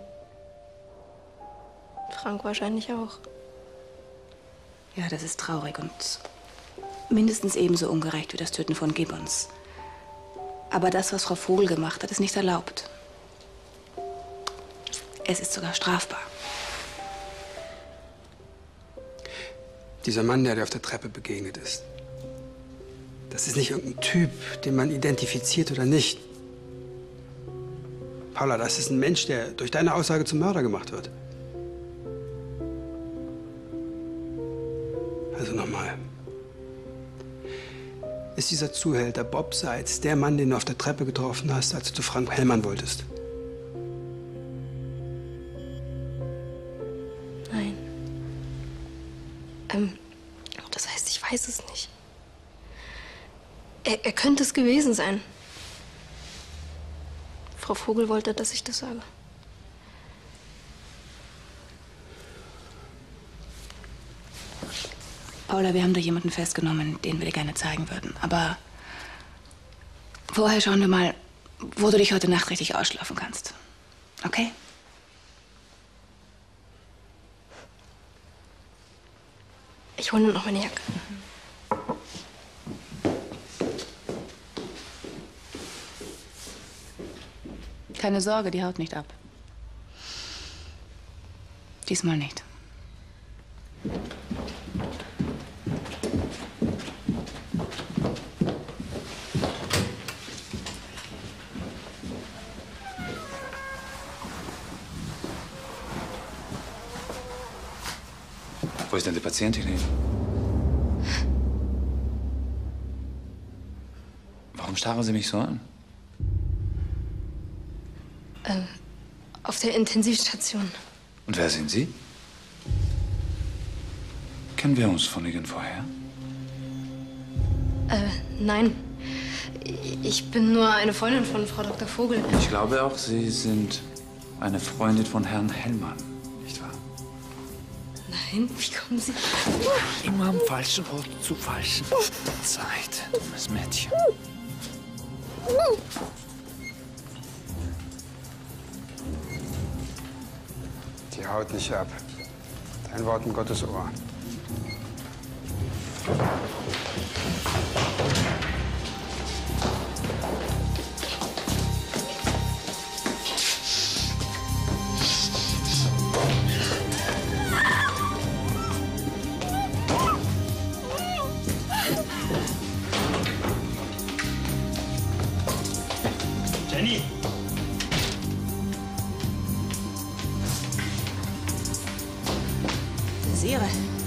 Frank wahrscheinlich auch. Ja, das ist traurig und mindestens ebenso ungerecht wie das Töten von Gibbons. Aber das, was Frau Vogel gemacht hat, ist nicht erlaubt. Es ist sogar strafbar. Dieser Mann, der dir auf der Treppe begegnet ist, das ist nicht irgendein Typ, den man identifiziert oder nicht. Paula, das ist ein Mensch, der durch deine Aussage zum Mörder gemacht wird. Also nochmal. Ist dieser Zuhälter Bob Seitz der Mann, den du auf der Treppe getroffen hast, als du zu Frank Hellmann wolltest? Nein. Das heißt, ich weiß es nicht. Er könnte es gewesen sein. Frau Vogel wollte, dass ich das sage. Paula, wir haben da jemanden festgenommen, den wir dir gerne zeigen würden. Aber vorher schauen wir mal, wo du dich heute Nacht richtig ausschlafen kannst. Okay? Ich hole nur noch meine Jacke. Keine Sorge, die haut nicht ab. Diesmal nicht. Wo ist denn die Patientin hin? Warum starren Sie mich so an? Auf der Intensivstation. Und wer sind Sie? Kennen wir uns von irgendwoher? Nein. Ich bin nur eine Freundin von Frau Dr. Vogel. Ich glaube auch, Sie sind eine Freundin von Herrn Hellmann, nicht wahr? Nein, wie kommen Sie? Immer am falschen Ort zur falschen Zeit, das Mädchen. Die haut nicht ab. Dein Wort in Gottes Ohr. Jenny! Das ist ihre.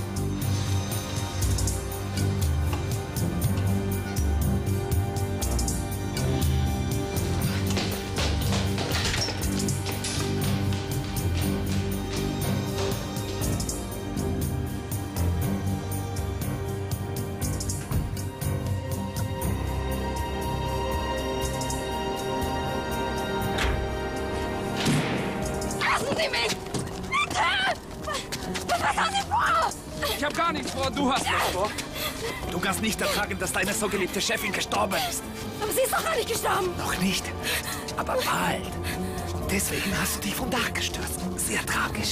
Lassen Sie mich! Bitte! Was haben Sie vor? Ich habe gar nichts vor, du hast was vor. Du kannst nicht ertragen, dass deine so geliebte Chefin gestorben ist. Aber sie ist doch gar nicht gestorben. Noch nicht, aber bald. Deswegen hast du dich vom Dach gestürzt. Sehr tragisch.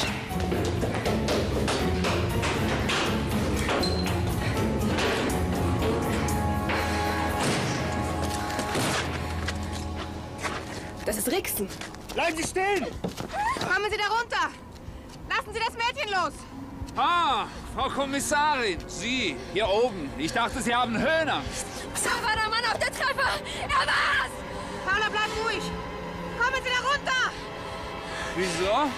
Das ist Rixen. Bleiben Sie stehen! Kommen Sie da runter! Lassen Sie das Mädchen los! Ah, Frau Kommissarin, Sie, hier oben. Ich dachte, Sie haben Höhenangst. Da war der Mann auf der Treppe! Er war's! Paula, bleib ruhig! Kommen Sie da runter! Wieso?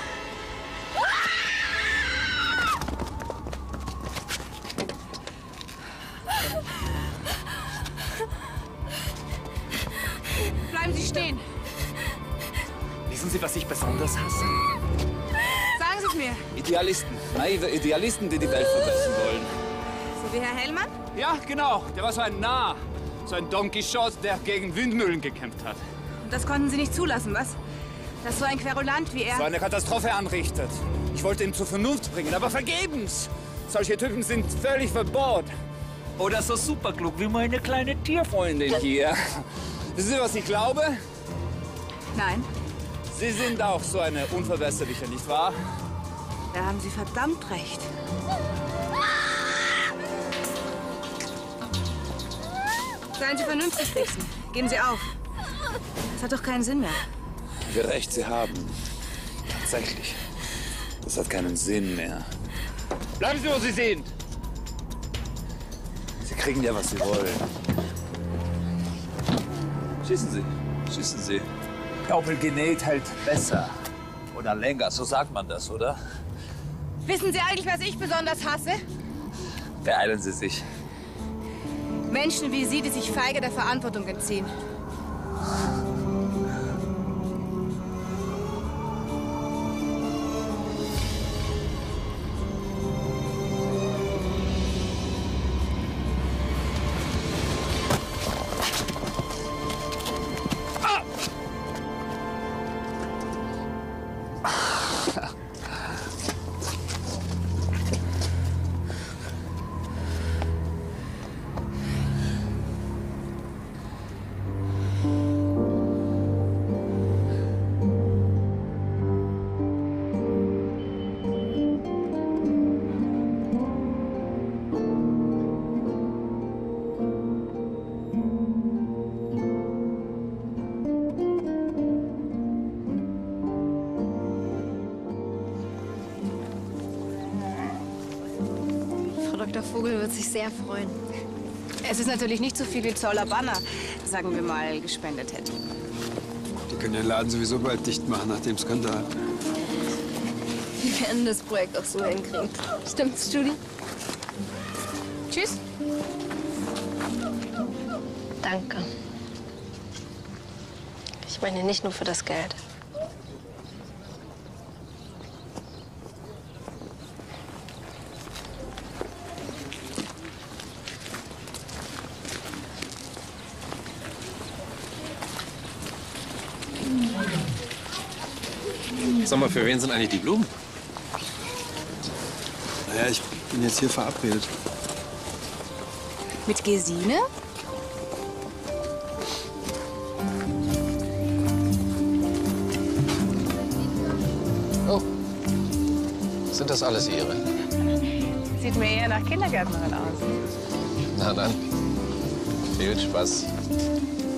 Bleiben Sie stehen! Wissen Sie, was ich besonders hasse? Sagen Sie es mir! Idealisten. Naive Idealisten, die die Welt verbessern wollen. So wie Herr Hellmann? Ja, genau. Der war so ein Narr. So ein Don Quixote, der gegen Windmühlen gekämpft hat. Und das konnten Sie nicht zulassen, was? Dass so ein Querulant wie er... So eine Katastrophe anrichtet. Ich wollte ihn zur Vernunft bringen, aber vergebens. Solche Typen sind völlig verbohrt. Oder so superklug wie meine kleine Tierfreundin hier. Wissen Sie, was ich glaube? Nein. Sie sind auch so eine Unverbesserliche, nicht wahr? Da haben Sie verdammt recht. Seien Sie vernünftig, Rixen. Geben Sie auf. Das hat doch keinen Sinn mehr. Wie recht Sie haben. Tatsächlich. Das hat keinen Sinn mehr. Bleiben Sie, wo Sie sind! Sie kriegen ja, was Sie wollen. Schießen Sie. Schießen Sie. Gaupel genäht hält besser. Oder länger, so sagt man das, oder? Wissen Sie eigentlich, was ich besonders hasse? Beeilen Sie sich. Menschen wie Sie, die sich feige der Verantwortung entziehen. Dr. Vogel wird sich sehr freuen. Es ist natürlich nicht so viel wie Zoller Banner, sagen wir mal, gespendet hätte. Die können den Laden sowieso bald dicht machen nach dem Skandal. Wir werden das Projekt auch so hinkriegen. Stimmt's, Judy? Tschüss. Danke. Ich meine nicht nur für das Geld. Sag mal, für wen sind eigentlich die Blumen? Naja, ich bin jetzt hier verabredet. Mit Gesine? Oh. Sind das alles Ihre? Sieht mir eher nach Kindergärtnerin aus. Na dann. Viel Spaß.